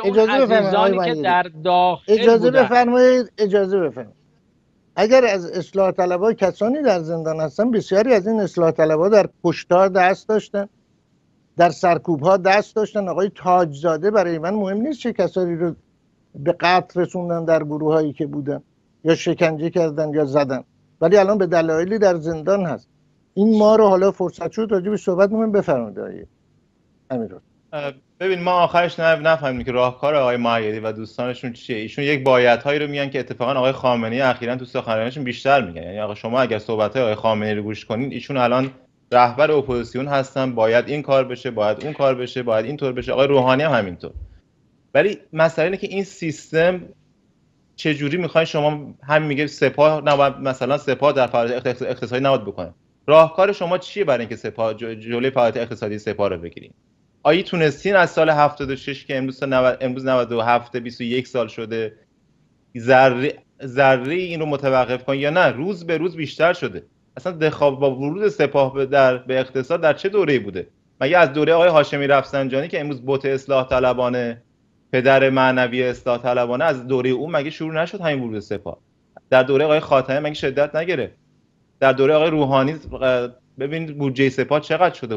اجازه بفرمایید اگر از اصلاح طلب‌ها کسانی در زندان هستن، بسیاری از این اصلاح طلب‌ها در کشتار دست داشتن، در سرکوب‌ها دست داشتن. آقای تاجزاده برای من مهم نیست چه کسانی رو به قتل رسوندن در گروهایی که بودن یا شکنجه کردن یا زدن، ولی الان به دلایلی در زندان هست. این ما رو حالا فرصت شد راجع به صحبت من بفرمایید آقای امیرالله. ببین ما آخرش نفهمیدیم که راهکار آقای معیدی و دوستانشون چیه. ایشون یک بایدهایی رو میگن که اتفاقا آقای خامنه‌ای اخیراً تو سخنرانیشون بیشتر میگن. یعنی آقا شما اگر صحبت‌های آقای خامنه‌ای رو گوش کنین، ایشون الان رهبر اپوزیسیون هستن، باید این کار بشه، باید اون کار بشه، باید اینطور بشه. آقای روحانی هم همینطور. ولی مسئله اینه که این سیستم چجوری میخواین شما همین میگه سپاه نباید مثلا سپاه در فعالیت اقتصادی نباید بکنه. راهکار شما چیه برای اینکه سپاه جلوی فعالیت اقتصادی سپاه رو بگیرین؟ آیا تونستین از سال 76 که امروز 97 21 سال شده ذره این رو متوقف کنین یا نه روز به روز بیشتر شده؟ اصلا با ورود سپاه به اقتصاد در چه دوره‌ای بوده؟ مگه از دوره آقای هاشمی رفسنجانی که امروز بت اصلاح طلبانه، پدر معنوی اصلاح طلبانه، از دوره اون مگه شروع نشد همین ورود سپاه؟ در دوره آقای خاتمی مگه شدت نگرفت؟ در دوره آقای روحانی ببینید بودجه سپاه چقدر شده،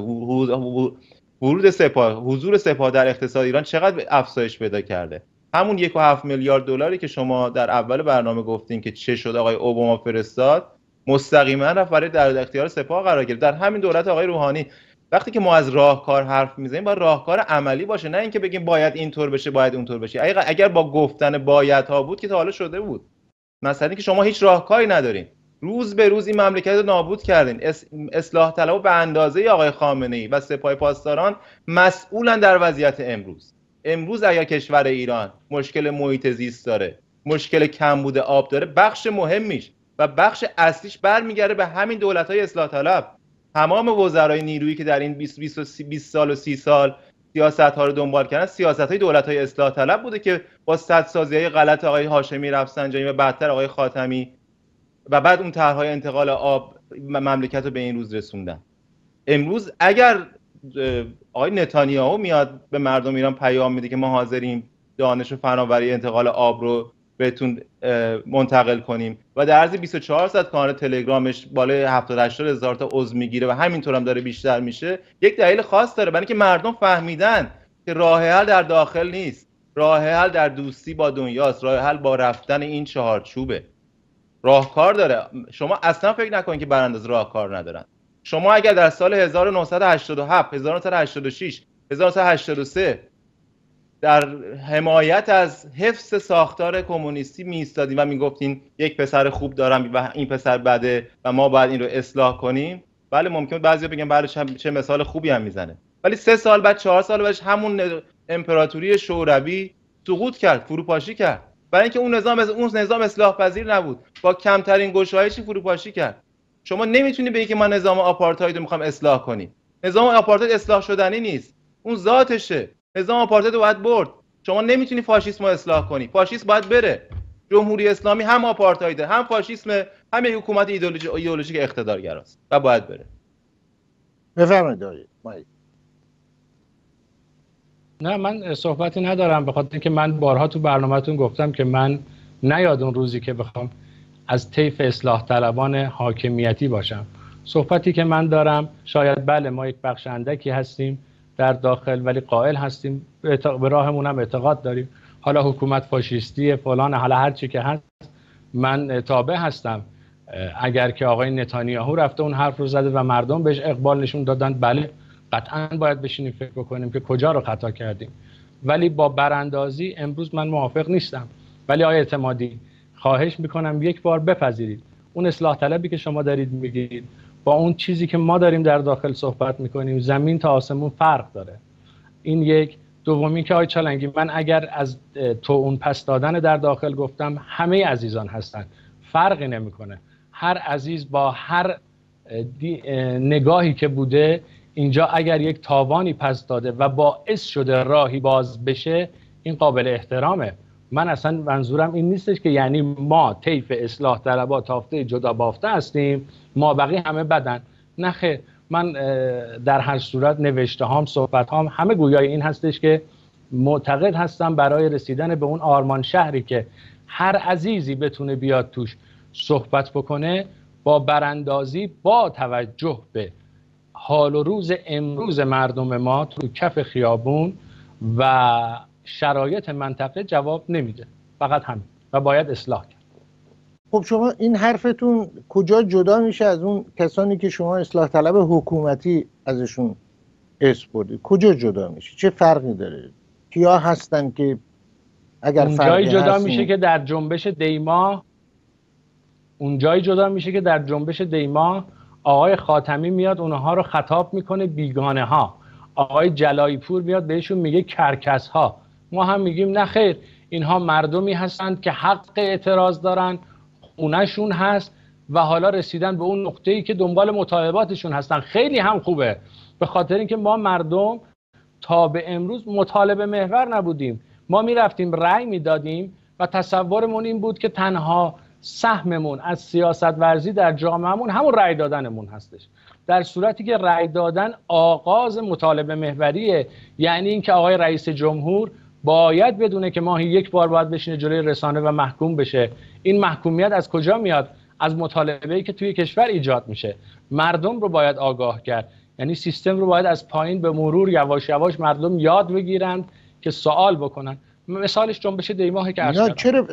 ورود سپاه، حضور سپاه در اقتصاد ایران چقدر افزایش پیدا کرده. همون 1.7 میلیارد دلاری که شما در اول برنامه گفتین که چه شد آقای اوباما فرستاد، مستقیما رفت برای در اختیار سپاه قرار گرفت در همین دولت آقای روحانی. وقتی که ما از راهکار حرف میزنیم باید راهکار عملی باشه، نه اینکه بگیم باید اینطور بشه باید اونطور بشه. اگر با گفتن بایدها بود که تا حالا شده بود. مثلا که شما هیچ راهکاری ندارین، روز به روز این مملکت رو نابود کردین. اصلاح طلبها به اندازه آقای خامنه‌ای و سپاه پاسداران مسئولن در وضعیت امروز اگر کشور ایران مشکل محیط زیست داره، مشکل کمبود آب داره، بخش مهمیش و بخش اصلیش برمیگره به همین دولت‌های اصلاح طلب. تمام وزرای نیرویی که در این 20 سال و 30 سال سیاست‌ها رو دنبال کردن، سیاست‌های دولت‌های اصلاح طلب بوده که با سدسازی‌های غلط آقای هاشمی رفسنجانی و بعدتر آقای خاتمی و بعد اون طرح‌های انتقال آب مملکت رو به این روز رسوندن. امروز اگر آقای نتانیاهو میاد به مردم ایران پیام میده که ما حاضریم دانش و فناوری انتقال آب رو بهتون منتقل کنیم و در عرض 24 ساعت کانال تلگرامش بالای 70-80 هزار تا عضو میگیره و همینطور هم داره بیشتر میشه، یک دلیل خاص داره. برای اینکه مردم فهمیدن که راه حل در داخل نیست، راه حل در دوستی با دنیاست، راه حل با رفتن این چهارچوبه. راهکار داره. شما اصلا فکر نکنید که برانداز راهکار ندارن. شما اگر در سال 1987 1986 1983 در حمایت از حفظ ساختار کمونیستی میایستادین و میگفتین یک پسر خوب دارم و این پسر بده و ما باید این رو اصلاح کنیم، بله ممکنه بعضیا بگن بله چه مثال خوبی هم میزنه، ولی 3 سال بعد 4 سال بعدش همون امپراتوری شوروی سقوط کرد، فروپاشی کرد. برای اینکه اون نظام اصلاح پذیر نبود، با کمترین گشایشی فروپاشی کرد. شما نمیتونی بگی که من نظام آپارتاید رو میخوام اصلاح کنی. نظام آپارتاید اصلاح شدنی نیست، اون ذاتشه. نظام آپارتاید رو باید برد. شما نمیتونی فاشیسم رو اصلاح کنی. فاشیسم باید بره. جمهوری اسلامی هم آپارتایده، هم فاشیسم، هم یک حکومت ایدئولوژیک اقتدارگراست و باید بره. بفرمایید آقای مایی. نه من صحبتی ندارم، به خاطر اینکه من بارها تو برنامه‌تون گفتم که من نیاد اون روزی که بخوام از طیف اصلاح طلبان حاکمیتی باشم. صحبتی که من دارم شاید بله ما یک بخش اندکی هستیم در داخل، ولی قائل هستیم به راهمون هم اعتقاد داریم. حالا حکومت فاشیستی فلان، حالا هر چی که هست من تابع هستم. اگر که آقای نتانیاهو رفته اون حرف رو زده و مردم بهش اقبال نشون دادن، بله قطعا باید بشینیم فکر بکنیم که کجا رو خطا کردیم. ولی با براندازی امروز من موافق نیستم. ولی آقای اعتمادی خواهش میکنم یک بار بپذیرید اون اصلاح طلبی که شما دارید میگید با اون چیزی که ما داریم در داخل صحبت میکنیم زمین تا آسمون فرق داره. این یک. دومی که آقای چالنگی، من اگر از تو اون پس دادن در داخل گفتم، همه عزیزان هستن، فرقی نمیکنه. هر عزیز با هر نگاهی که بوده اینجا اگر یک تاوانی پس داده و باعث شده راهی باز بشه، این قابل احترامه. من اصلا منظورم این نیستش که یعنی ما طیف اصلاح طلبها تافته جدا بافته هستیم، ما بقیه همه بدن. نه خیر، من در هر صورت نوشته هام، صحبت هام همه گویای این هستش که معتقد هستم برای رسیدن به اون آرمان شهری که هر عزیزی بتونه بیاد توش صحبت بکنه، با براندازی، با توجه به حال و روز امروز مردم ما تو کف خیابون و شرایط منطقه جواب نمیده. فقط همین و باید اصلاح کرد. خب شما این حرفتون کجا جدا میشه از اون کسانی که شما اصلاح طلب حکومتی ازشون اسم بردید؟ کجا جدا میشه؟ چه فرقی داره؟ کیا هستن که اگر فرقی جدا هستن؟ میشه که در جنبش دیما، اونجایی جدا میشه که در جنبش دیما آقای خاتمی میاد اونها رو خطاب میکنه بیگانه ها، آقای جلایی پور میاد بهشون میگه کرکس ها. ما هم میگیم نه خیر، اینها مردمی هستند که حق اعتراض دارن، خونهشون هست و حالا رسیدن به اون نقطه‌ای که دنبال مطالباتشون هستن. خیلی هم خوبه، به خاطر اینکه ما مردم تا به امروز مطالبه محور نبودیم. ما میرفتیم رأی میدادیم و تصورمون این بود که تنها سهممون از سیاست ورزی در جامعهمون همون رأی دادنمون هستش، در صورتی که رأی دادن آغاز مطالبه محوریه. یعنی اینکه آقای رئیس جمهور باید بدونه که ماهی یک بار باید بشینه جلوی رسانه و محکوم بشه. این محکومیت از کجا میاد؟ از مطالبه‌ای که توی کشور ایجاد میشه. مردم رو باید آگاه کرد، یعنی سیستم رو باید از پایین به مرور یواش یواش مردم یاد بگیرند که سوال بکنن. مثالش جنبش دیماهی که نه چرا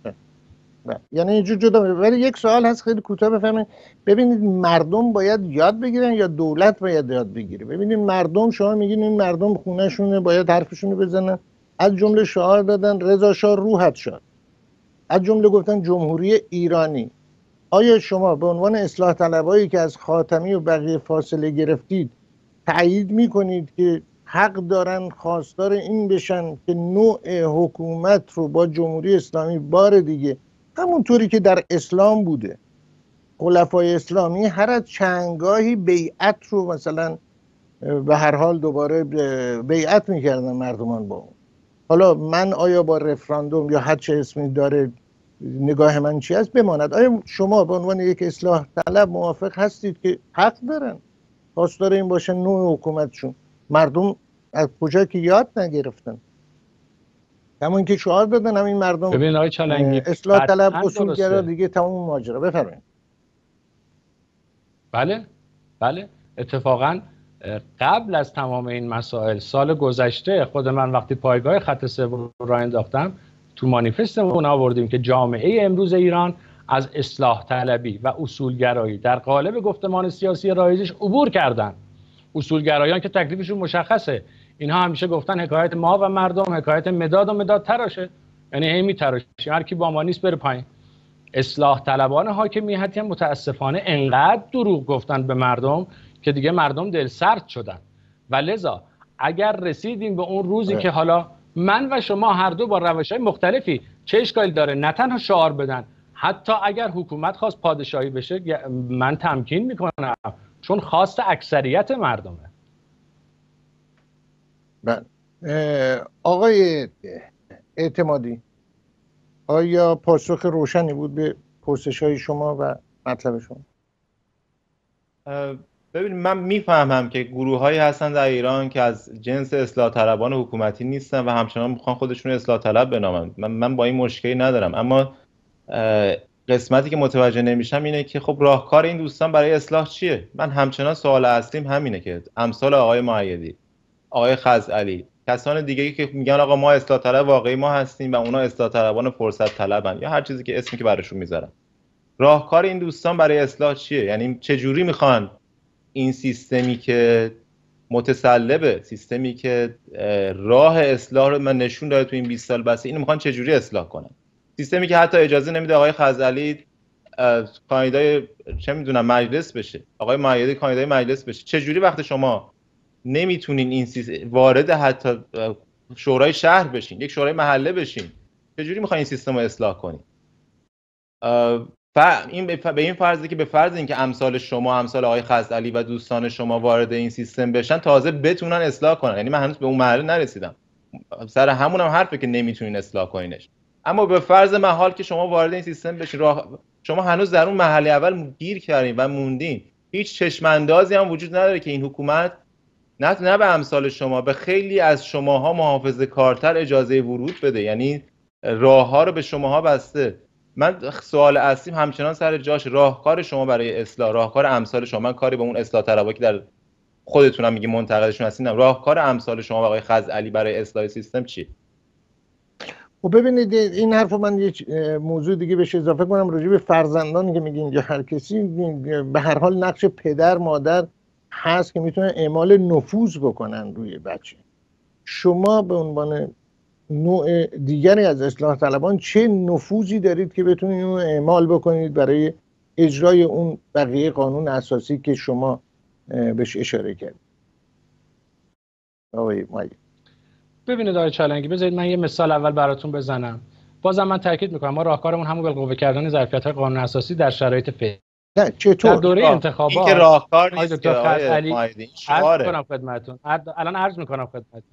یعنی اینجور جدا. ولی یک سوال هست خیلی کوتاه بفهمید. ببینید مردم باید یاد بگیرن یا دولت باید یاد بگیره؟ ببینید مردم، شما میگین این مردم خونه‌شونه باید حرفشونو بزنن، از جمله شعار دادن رضا شاه روحت شاد، از جمله گفتن جمهوری ایرانی. آیا شما به عنوان اصلاح طلبایی که از خاتمی و بقیه فاصله گرفتید تأیید میکنید که حق دارن خواستار این بشن که نوع حکومت رو با جمهوری اسلامی بار دیگه همونطوری که در اسلام بوده، خلفای اسلامی هر از چندگاهی بیعت رو مثلا به هر حال دوباره بیعت میکردن مردمان با اون؟ حالا من آیا با رفراندوم یا هر چه اسمی داره نگاه من چی است بماند. آیا شما به عنوان یک اصلاح طلب موافق هستید که حق دارن خواستار این باشن نوع حکومتشون؟ مردم از کجا که یاد نگرفتن، همون که شعار دادن همین مردم. ببین آقای چالنگی، اصلاح طلب اصولگرا دیگه تمام ماجرا. بفرمایید. بله اتفاقا قبل از تمام این مسائل سال گذشته خود من وقتی پایگاه خط سوم را انداختم تو مانیفستمون آوردیم که جامعه امروز ایران از اصلاح طلبی و اصولگرایی در قالب گفتمان سیاسی رایجش عبور کردن. اصولگرایان که تکلیفشون مشخصه، اینها همیشه گفتن حکایت ما و مردم حکایت مداد و مداد تراشه، یعنی هی میتراشیم هر کی با ما نیست بره پایین. اصلاح طلبان حاکمیتی هم متاسفانه انقدر دروغ گفتن به مردم که دیگه مردم دل سرد شدن. و لذا اگر رسیدیم به اون روزی که حالا من و شما هر دو با روش‌های مختلفی، چه اشکالی داره نه تنها شعار بدن، حتی اگر حکومت خواست پادشاهی بشه من تمکین میکنم، چون خواست اکثریت مردمه. بله. آقای اعتمادی، آیا پاسخ روشنی بود به پرسش‌های شما و مطلب شما؟ ببینید، من میفهمم که گروه‌هایی هستن در ایران که از جنس اصلاح طلبان حکومتی نیستن و همچنان میخوان خودشون اصلاح طلب بنامن. من با این مشکلی ندارم، اما قسمتی که متوجه نمیشم اینه که خب راهکار این دوستان برای اصلاح چیه؟ من همچنان سوال اصلیم همینه که امثال آقای مؤیدی، آقای خزعلی، کسان دیگه‌ای که میگن آقا ما اصلاح طلب واقعی ما هستیم و اونا اصلاح طلبان فرصت طلبن یا هر چیزی که اسمی که براشون میذارن، راهکار این دوستان برای اصلاح چیه؟ یعنی چه جوری میخوان این سیستمی که متسلبه، سیستمی که راه اصلاح رو من نشون داده تو این 20 سال بس، اینو میخوان چه جوری اصلاح کنن؟ سیستمی که حتی اجازه نمیده آقای خزعلی کاندیدای چه میدونم مجلس بشه، آقای مؤیدی کاندیدای مجلس بشه. چه جوری وقتی شما نمیتونین این وارد حتی شورای شهر بشین، یک شورای محله بشین، چه جوری میخواین این سیستم رو اصلاح کنین؟ این به این فرضی که به فرض اینکه امثال شما، امثال آقای خزعلی و دوستان شما وارد این سیستم بشن تازه بتونن اصلاح کنن. یعنی من هنوز به اون مرحله نرسیدم، سر همونم حرفه که نمیتونین اصلاح کنینش. اما به فرض محال که شما وارد این سیستم بشین، شما هنوز در اون مرحله اول گیر کردین و موندین. هیچ چشم اندازی هم وجود نداره که این حکومت نه به امثال شما، به خیلی از شماها محافظه‌کارتر اجازه ورود بده. یعنی راه‌ها رو به شماها بسته. من سوال اصلیم همچنان سر جاش، راهکار شما برای اصلاح، راهکار امثال شما، من کاری به اون اصلاح طلبا که در خودتونم میگی منتقدشون هستین، راهکار امثال شما و آقای خزعلی برای اصلاح سیستم چی؟ خب ببینید، این حرفو من یه موضوع دیگه بهش اضافه کنم راجع به فرزندان که میگین، یا هر کسی به هر حال نقش پدر مادر هست که میتونه اعمال نفوذ بکنن روی بچه. شما به عنوان نوع دیگری از اصلاح طلبان چه نفوذی دارید که بتونید اون اعمال بکنید برای اجرای اون بقیه قانون اساسی که شما بهش اشاره کردید؟ آقای مؤیدی. ببینید آقای چالنگی، بذارید من یه مثال اول براتون بزنم. بازم من تاکید میکنم ما راهکارمون همون بالقوه کردن ظرفیت‌های قانون اساسی در شرایط فعلی. نه چطور؟ در دوره انتخابات این که راهکار نیست که آقای مؤیدی شعاره. الان عرض میکنم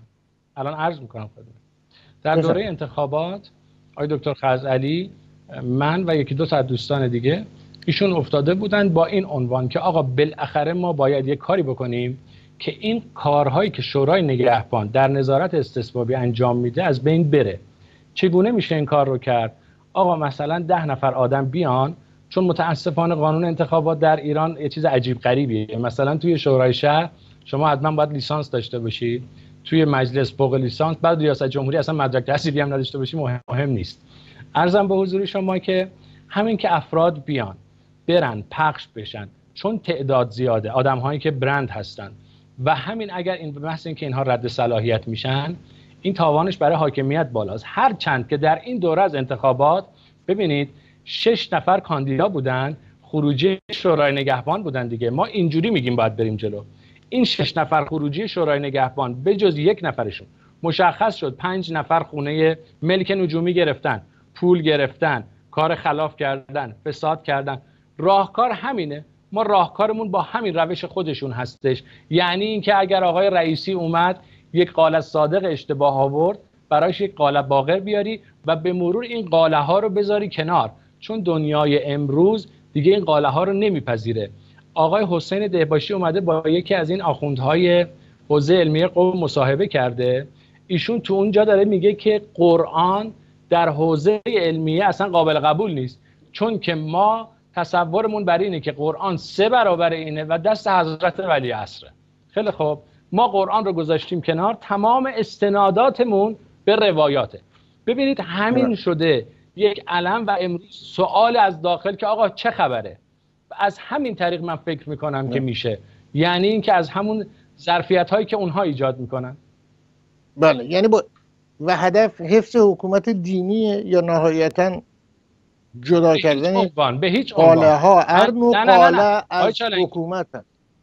خدمتتون. در دوره انتخابات آقای دکتر خزعلی، من و یکی دو تا دوستان دیگه، ایشون افتاده بودن با این عنوان که آقا بالاخره ما باید یک کاری بکنیم که این کارهایی که شورای نگهبان در نظارت استصوابی انجام میده از بین بره. چگونه میشه این کار رو کرد؟ آقا مثلا 10 نفر آدم بیان، چون متاسفانه قانون انتخابات در ایران یه چیز عجیب غریبیه. مثلا توی شورای شهر شما حتما باید لیسانس داشته باشید، توی مجلس فوق لیسانس، بعد ریاست جمهوری اصلا مدرک تحصیلی هم نداشته باشی مهم نیست. عرضم به حضور شما که همین که افراد بیان برن پخش بشن، چون تعداد زیاده، آدم‌هایی که برند هستن، و همین اگر این بحث این که اینها رد صلاحیت میشن، این تاوانش برای حاکمیت بالاست. هر چند که در این دوره از انتخابات ببینید 6 نفر کاندیدا بودن، خروجی شورای نگهبان بودن دیگه. ما اینجوری میگیم باید بریم جلو. این 6 نفر خروجی شورای نگهبان به جز یک نفرشون مشخص شد 5 نفر خونه ملک نجومی گرفتن، پول گرفتن، کار خلاف کردن، فساد کردن. راهکار همینه. ما راهکارمون با همین روش خودشون هستش. یعنی اینکه اگر آقای رئیسی اومد یک قالب صادق اشتباه آورد، برایش یک قالب باقر بیاری و به مرور این قاله ها رو بذاری کنار، چون دنیای امروز دیگه این قاله ها رو نمیپذیره. آقای حسین دهباشی اومده با یکی از این آخوندهای حوزه علمیه قم مصاحبه کرده. ایشون تو اونجا داره میگه که قرآن در حوزه علمیه اصلا قابل قبول نیست، چون که ما تصورمون بر اینه که قرآن 3 برابر اینه و دست حضرت ولی عصره. خیلی خوب، ما قرآن رو گذاشتیم کنار، تمام استناداتمون به روایاته. ببینید همین شده یک علم و امروز سوال از داخل که آقا چه خبره؟ از همین طریق من فکر میکنم که میشه، یعنی اینکه از همون ظرفیت هایی که اونها ایجاد میکنن. بله، یعنی و هدف حفظ حکومت دینیه یا نهایتاً جدا کردن به هیچ قاله ها؟ هر نوع قاله از حکومت هست.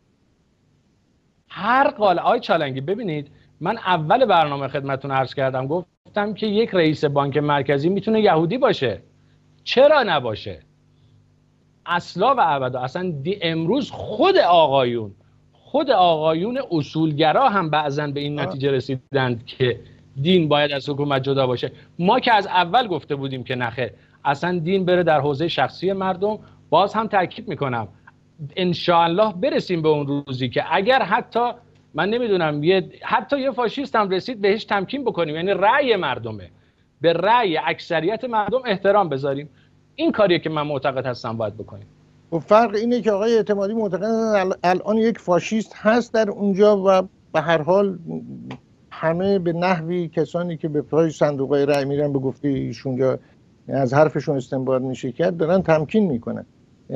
هر قاله. آقای چالنگی ببینید، من اول برنامه خدمتتون عرض کردم، گفتم که یک رئیس بانک مرکزی میتونه یهودی باشه، چرا نباشه؟ اصلا و ابدا. اصلا امروز خود آقایون اصولگرا هم بعضن به این نتیجه رسیدند که دین باید از حکومت جدا باشه. ما که از اول گفته بودیم که نخیر، اصلا دین بره در حوزه شخصی مردم. باز هم تاکید میکنم انشاءالله برسیم به اون روزی که اگر حتی من نمیدونم حتی یه فاشیست هم رسید بهش تمکین بکنیم، یعنی رأی مردمه، به رأی اکثریت مردم احترام بذاریم. این کاریه که من معتقد هستم باید بکنیم. و فرق اینه که آقای اعتمادی معتقدن الان یک فاشیست هست در اونجا و به هر حال همه به نحوی کسانی که به پای صندوق‌های رأی میرن به گفته ایشون از حرفشون استنباط میشه کرد دارن تمکین میکنن.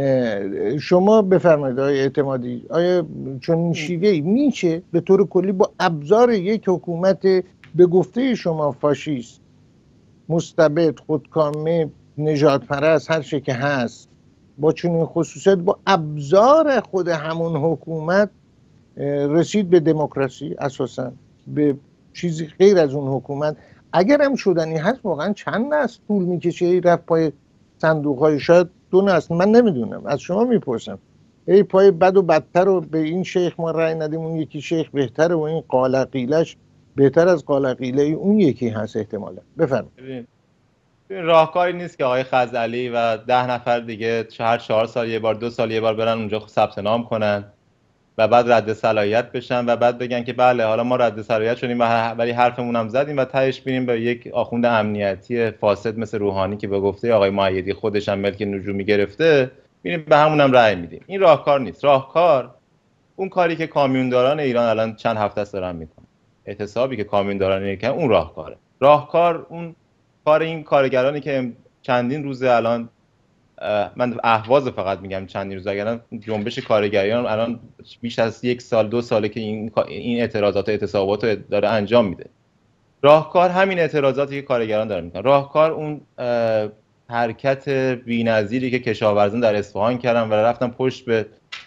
شما بفرمایید آقای اعتمادی، آیا چون شیوهی میشه به طور کلی با ابزار یک حکومت به گفته شما فاشیست، مستبد، خودکامه، نژاد پرست، هر چه که هست، با چنین خصوصیت با ابزار خود همون حکومت رسید به دموکراسی؟ اساسا به چیزی غیر از اون حکومت اگر هم شدنی هست واقعا چند نسل طول میکشه رفت پای صندوق‌های؟ شاید 2 نسل، من نمیدونم، از شما میپرسم. ای پای بد و بدتر رو به این شیخ ما رأی ندیم اون یکی شیخ بهتره و این قالقیلش بهتر از قالقیله اون یکی هست احتمالا. بفرمایید. راهکاری نیست که آقای خزعلی و 10 نفر دیگه هر 4 سال یه بار 2 سال یه بار برن اونجا ثبت نام کنن و بعد رد صلاحیت بشن و بعد بگن که بله حالا ما رد صلاحیت شدیم ولی حرفمون هم زدیم و تهش بینیم به یک آخوند امنیتی فاسد مثل روحانی که به گفته آقای مؤیدی خودش هم ملک نجومی گرفته، ببینیم به همون هم رأی میدیم. این راهکار نیست. راهکار اون کاری که کامیونداران ایران الان چند هفته است دارن میکنن، اعتصابی که کامیونداران میکنن، اون راهکاره. راهکار اون کار این کارگرانی که چندین روز الان من اهواز فقط میگم چندین روز، اگر جنبش کارگریان الان بیش از 1 سال 2 ساله که این اعتراضات و اعتصابات رو داره انجام میده. راهکار همین اعتراضاتی که کارگران دارن میکنن. راهکار اون حرکت بی‌نظیری که کشاورزان در اصفهان کردن و رفتن پشت به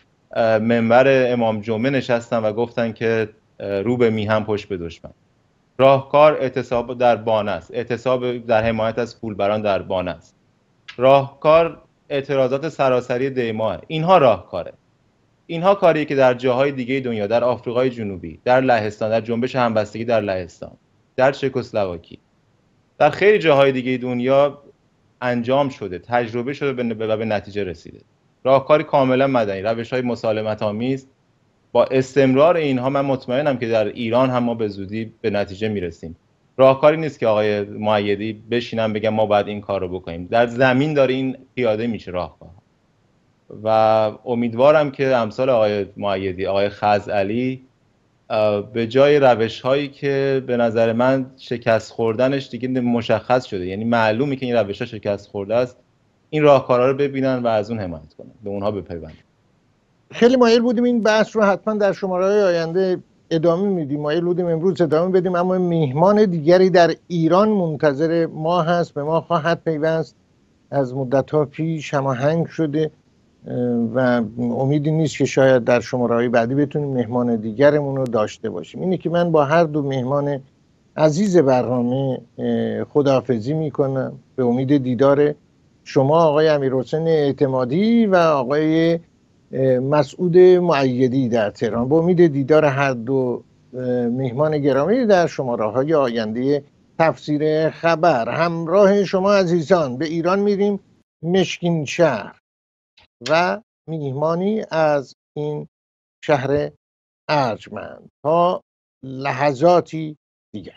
منبر امام جمعه نشستن و گفتن که رو به میهم پشت به دشمن. راهکار اعتصاب در بانه است، اعتصاب در حمایت از پولبران در بانه است. راهکار اعتراضات سراسری دیماه. اینها راهکاره. اینها کاریه که در جاهای دیگه دنیا، در آفریقای جنوبی، در لهستان، در جنبش همبستگی در لهستان، در چکسلواکی، در خیلی جاهای دیگه دنیا انجام شده، تجربه شده و به نتیجه رسیده. راهکاری کاملا مدنی، روش‌های مسالمت آمیز. با استمرار اینها من مطمئنم که در ایران هم ما به زودی به نتیجه میرسیم. راهکاری نیست که آقای مؤیدی بشینن بگن ما باید این کار رو بکنیم. در زمین داره این پیاده میشه راهکار. و امیدوارم که امثال آقای مؤیدی، آقای خزعلی به جای روش‌هایی که به نظر من شکست خوردنش دیگه مشخص شده، یعنی معلومه که این روش‌ها شکست خورده است، این راهکارها رو ببینن و از اون حمایت کنن، به اونها بپیوندن. خیلی مایل بودیم این بحث رو حتما در شماره‌های آینده ادامه میدیم، مایل بودیم امروز ادامه بدیم، اما میهمان دیگری در ایران منتظر ما هست، به ما خواهد پیوست. از مدت‌ها پیش هماهنگ شده و امیدی نیست که شاید در شماره‌های بعدی بتونیم مهمان دیگرمون رو داشته باشیم. اینه که من با هر 2 مهمان عزیز برنامه خداحافظی میکنم به امید دیدار شما آقای امیرحسین اعتمادی و آقای مسعود مؤیدی در تهران. با امید دیدار هر 2 مهمان گرامی در شماره‌های آینده تفسیر خبر. همراه شما عزیزان به ایران میریم، مشکین شهر و میهمانی از این شهر ارجمند تا لحظاتی دیگر.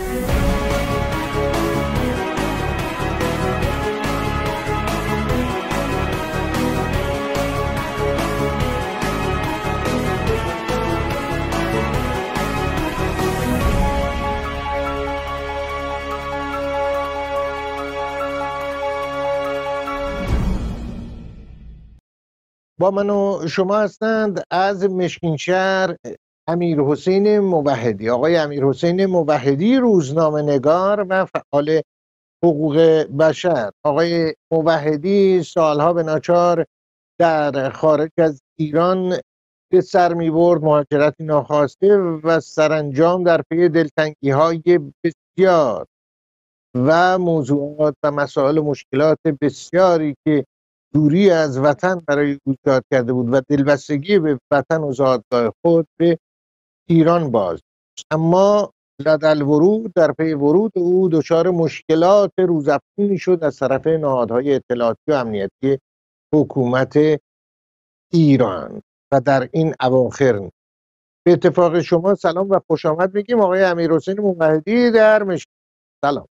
با من و شما هستند از مشکین شهر امیرحسین موحدی. آقای امیرحسین موحدی روزنامه نگار و فعال حقوق بشر. آقای موحدی سالها به ناچار در خارج از ایران به سر می‌برد، مهاجرتی ناخواسته و سرانجام در پی دلتنگی‌های بسیار و موضوعات و مسائل و مشکلات بسیاری که دوری از وطن برای ایجاد کرده بود و دلبستگی به وطن و زادگاه خود به ایران باز. اما لدالورود در پی ورود او دچار مشکلات روزافزونی شد از طرف نهادهای اطلاعاتی و امنیتی حکومت ایران و در این اواخر به اتفاق شما سلام و خوش آمد میگیم آقای امیرحسین موحدی در مشهد. سلام.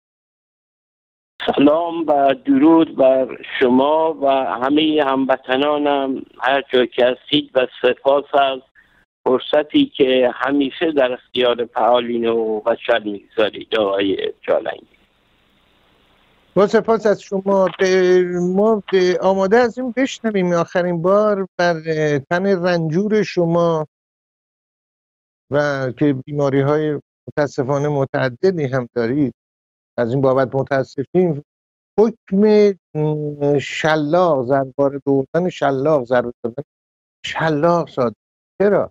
سلام و درود بر شما و همه هموطنانم هر جا که هستید و سپاس از فرصتی که همیشه در اختیار فعالین و بشر میگذارید آقای جالنگی. با سپاس از شما. ما آماده هستیم بشنویم آخرین بار بر تن رنجور شما و که بیماری های متاسفانه متعددی هم دارید، از این بابت متاسفیم. حکم شلاق زربار دوردن شلاق ضربه دادن شلاق صادر. چرا؟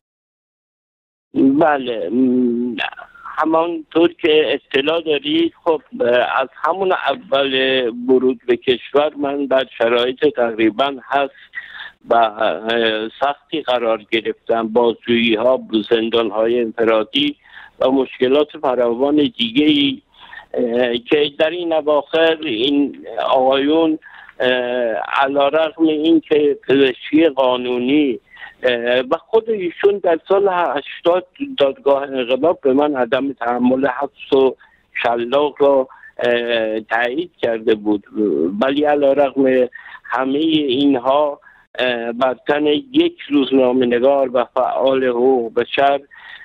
بله، همانطور که اطلاع دارید خب از همون اول ورود به کشور من در شرایط تقریبا هست و سختی قرار گرفتم، بازجویی ها، زندان های انفرادی و مشکلات فراوان دیگه‌ای که در این اواخر این آقایون علیرغم این که پزشکی قانونی و خود ایشون در سال 80 دادگاه انقلاب به من عدم تحمل حبس و شلاق را تایید کرده بود، ولی علیرغم همه اینها بر تن یک روزنامه‌نگار و فعال حقوق بشر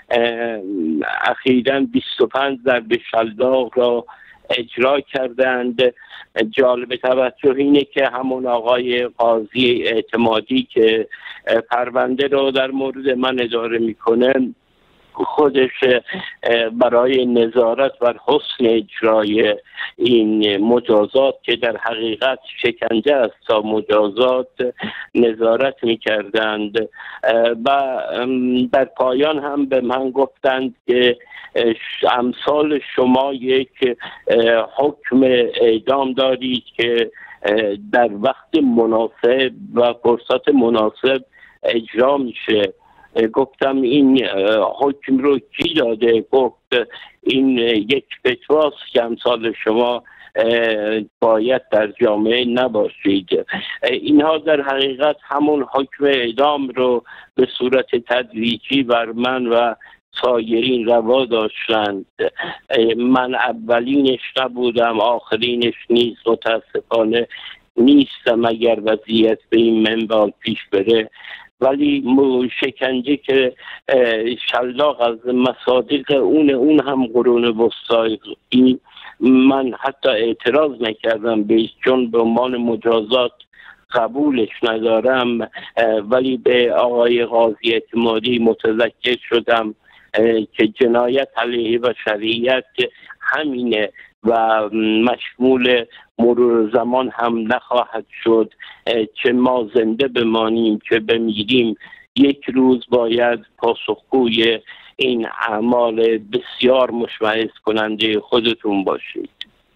اخیراً 25 ضربه شلاق را اجرا کردند. جالب توجه اینه که همون آقای قاضی اعتمادی که پرونده رو در مورد من اداره میکنه خودش برای نظارت بر حسن اجرای این مجازات که در حقیقت شکنجه است تا مجازات نظارت میکردند و در پایان هم به من گفتند که امثال شما یک حکم اعدام دارید که در وقت مناسب و فرصت مناسب اجرا میشه. گفتم این حکم رو کی داده؟ گفت این یک فتواست که امثال شما باید در جامعه نباشید. اینها در حقیقت همون حکم اعدام رو به صورت تدریجی بر من و سایرین روا داشتند. من اولینش نبودم، آخرینش نیست، متاسفانه نیستم اگر وضعیت به این منوال پیش بره، ولی شکنجه که شلاق از مصادیق اون هم قرون وسطایی، این من حتی اعتراض نکردم بهش چون به عنوان مجازات قبولش ندارم، ولی به آقای قاضی اعتمادی متذکر شدم که جنایت علیه بشریت همینه و مشمول مرور زمان هم نخواهد شد، چه ما زنده بمانیم چه بمیریم یک روز باید پاسخگوی این اعمال بسیار مشمئز کننده خودتون باشید.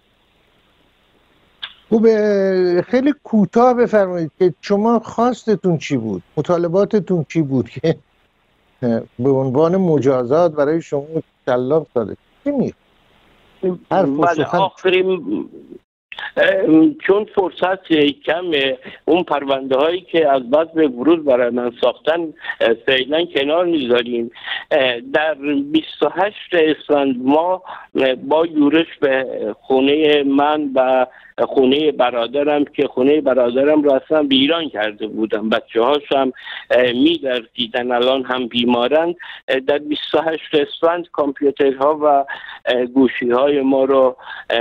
خوبه، خیلی کوتاه بفرمایید که شما خواستتون چی بود؟ مطالباتتون چی بود که به عنوان مجازات برای شما شلاق داده؟ چی میخواد؟ بله، آخرین چون فرصت کمه، اون پرونده هایی که از بعد به ورود برای من ساختن فعلا کنار میذاریم. در 28 اسفند ما با یورش به خونه من و خونه برادرم که خونه برادرم رو اصلا ویران کرده بودم، بچه هاشم میدرسیدن، الان هم بیمارن، در 28 اسفند کامپیوترها و گوشی های ما رو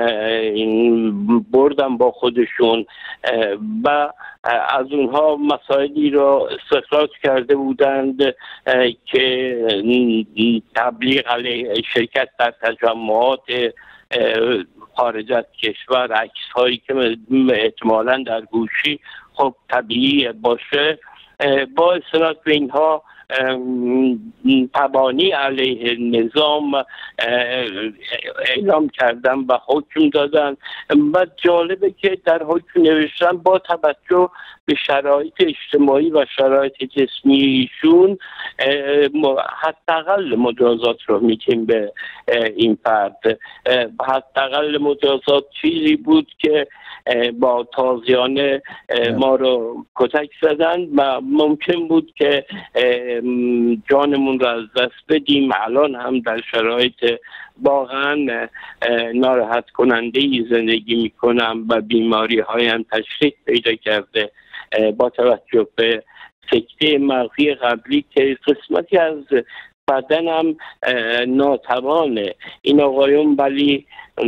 بردم با خودشون و از اونها مسائلی را استخراج کرده بودند که تبلیغ علیه شرکت در تجمعات خارج از کشور، عکس هایی که احتمالاً در گوشی خب طبیعی باشه، با استناد به اینها تبانی علیه نظام اعلام کردن و حکم دادن. و جالبه که در حکم نوشتن با توجه به شرایط اجتماعی و شرایط جسمی ایشون حداقل مجازات رو میتیم به این فرد. حداقل مجازات چیزی بود که با تازیانه ما رو کتک زدن و ممکن بود که جانمون رو از دست بدیم. الان هم در شرایط واقعا ناراحت کننده ای زندگی میکنم و بیماری هایم تشخیص پیدا کرده با توجه به سکته مغزی قبلی که قسمتی از بدنم ناتوانه. این آقایون ولی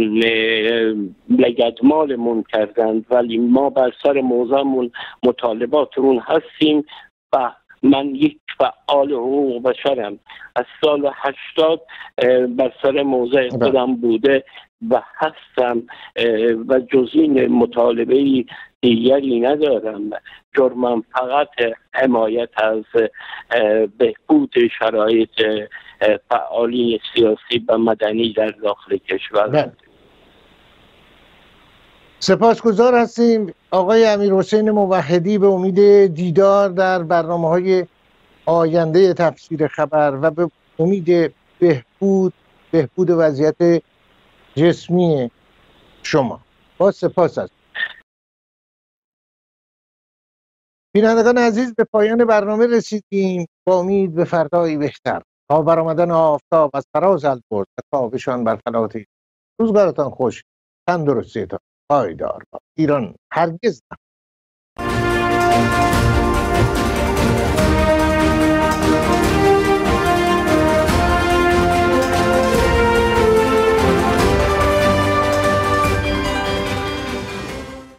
لگدمالمون کردند، ولی ما بر سر موضوعمون مطالباتمون هستیم و من یک فعال حقوق بشرم. از سال 80 بر سر موضع خودم بوده و هستم و جز این مطالبه دیگری ندارم. جرمم فقط حمایت از بهبود شرایط فعالین سیاسی و مدنی در داخل کشور. سپاسگزار هستیم آقای امیرحسین موحدی. به امید دیدار در برنامه‌های آینده تفسیر خبر و به امید بهبود وضعیت جسمی شما. با سپاس هستیم. بینندگان عزیز، به پایان برنامه رسیدیم با امید به فردایی بهتر. تا برآمدن آفتاب از فراز البرز و تابشان بر فلات روزگارتان خوش، تندرستیتان پایدار. ایران هرگز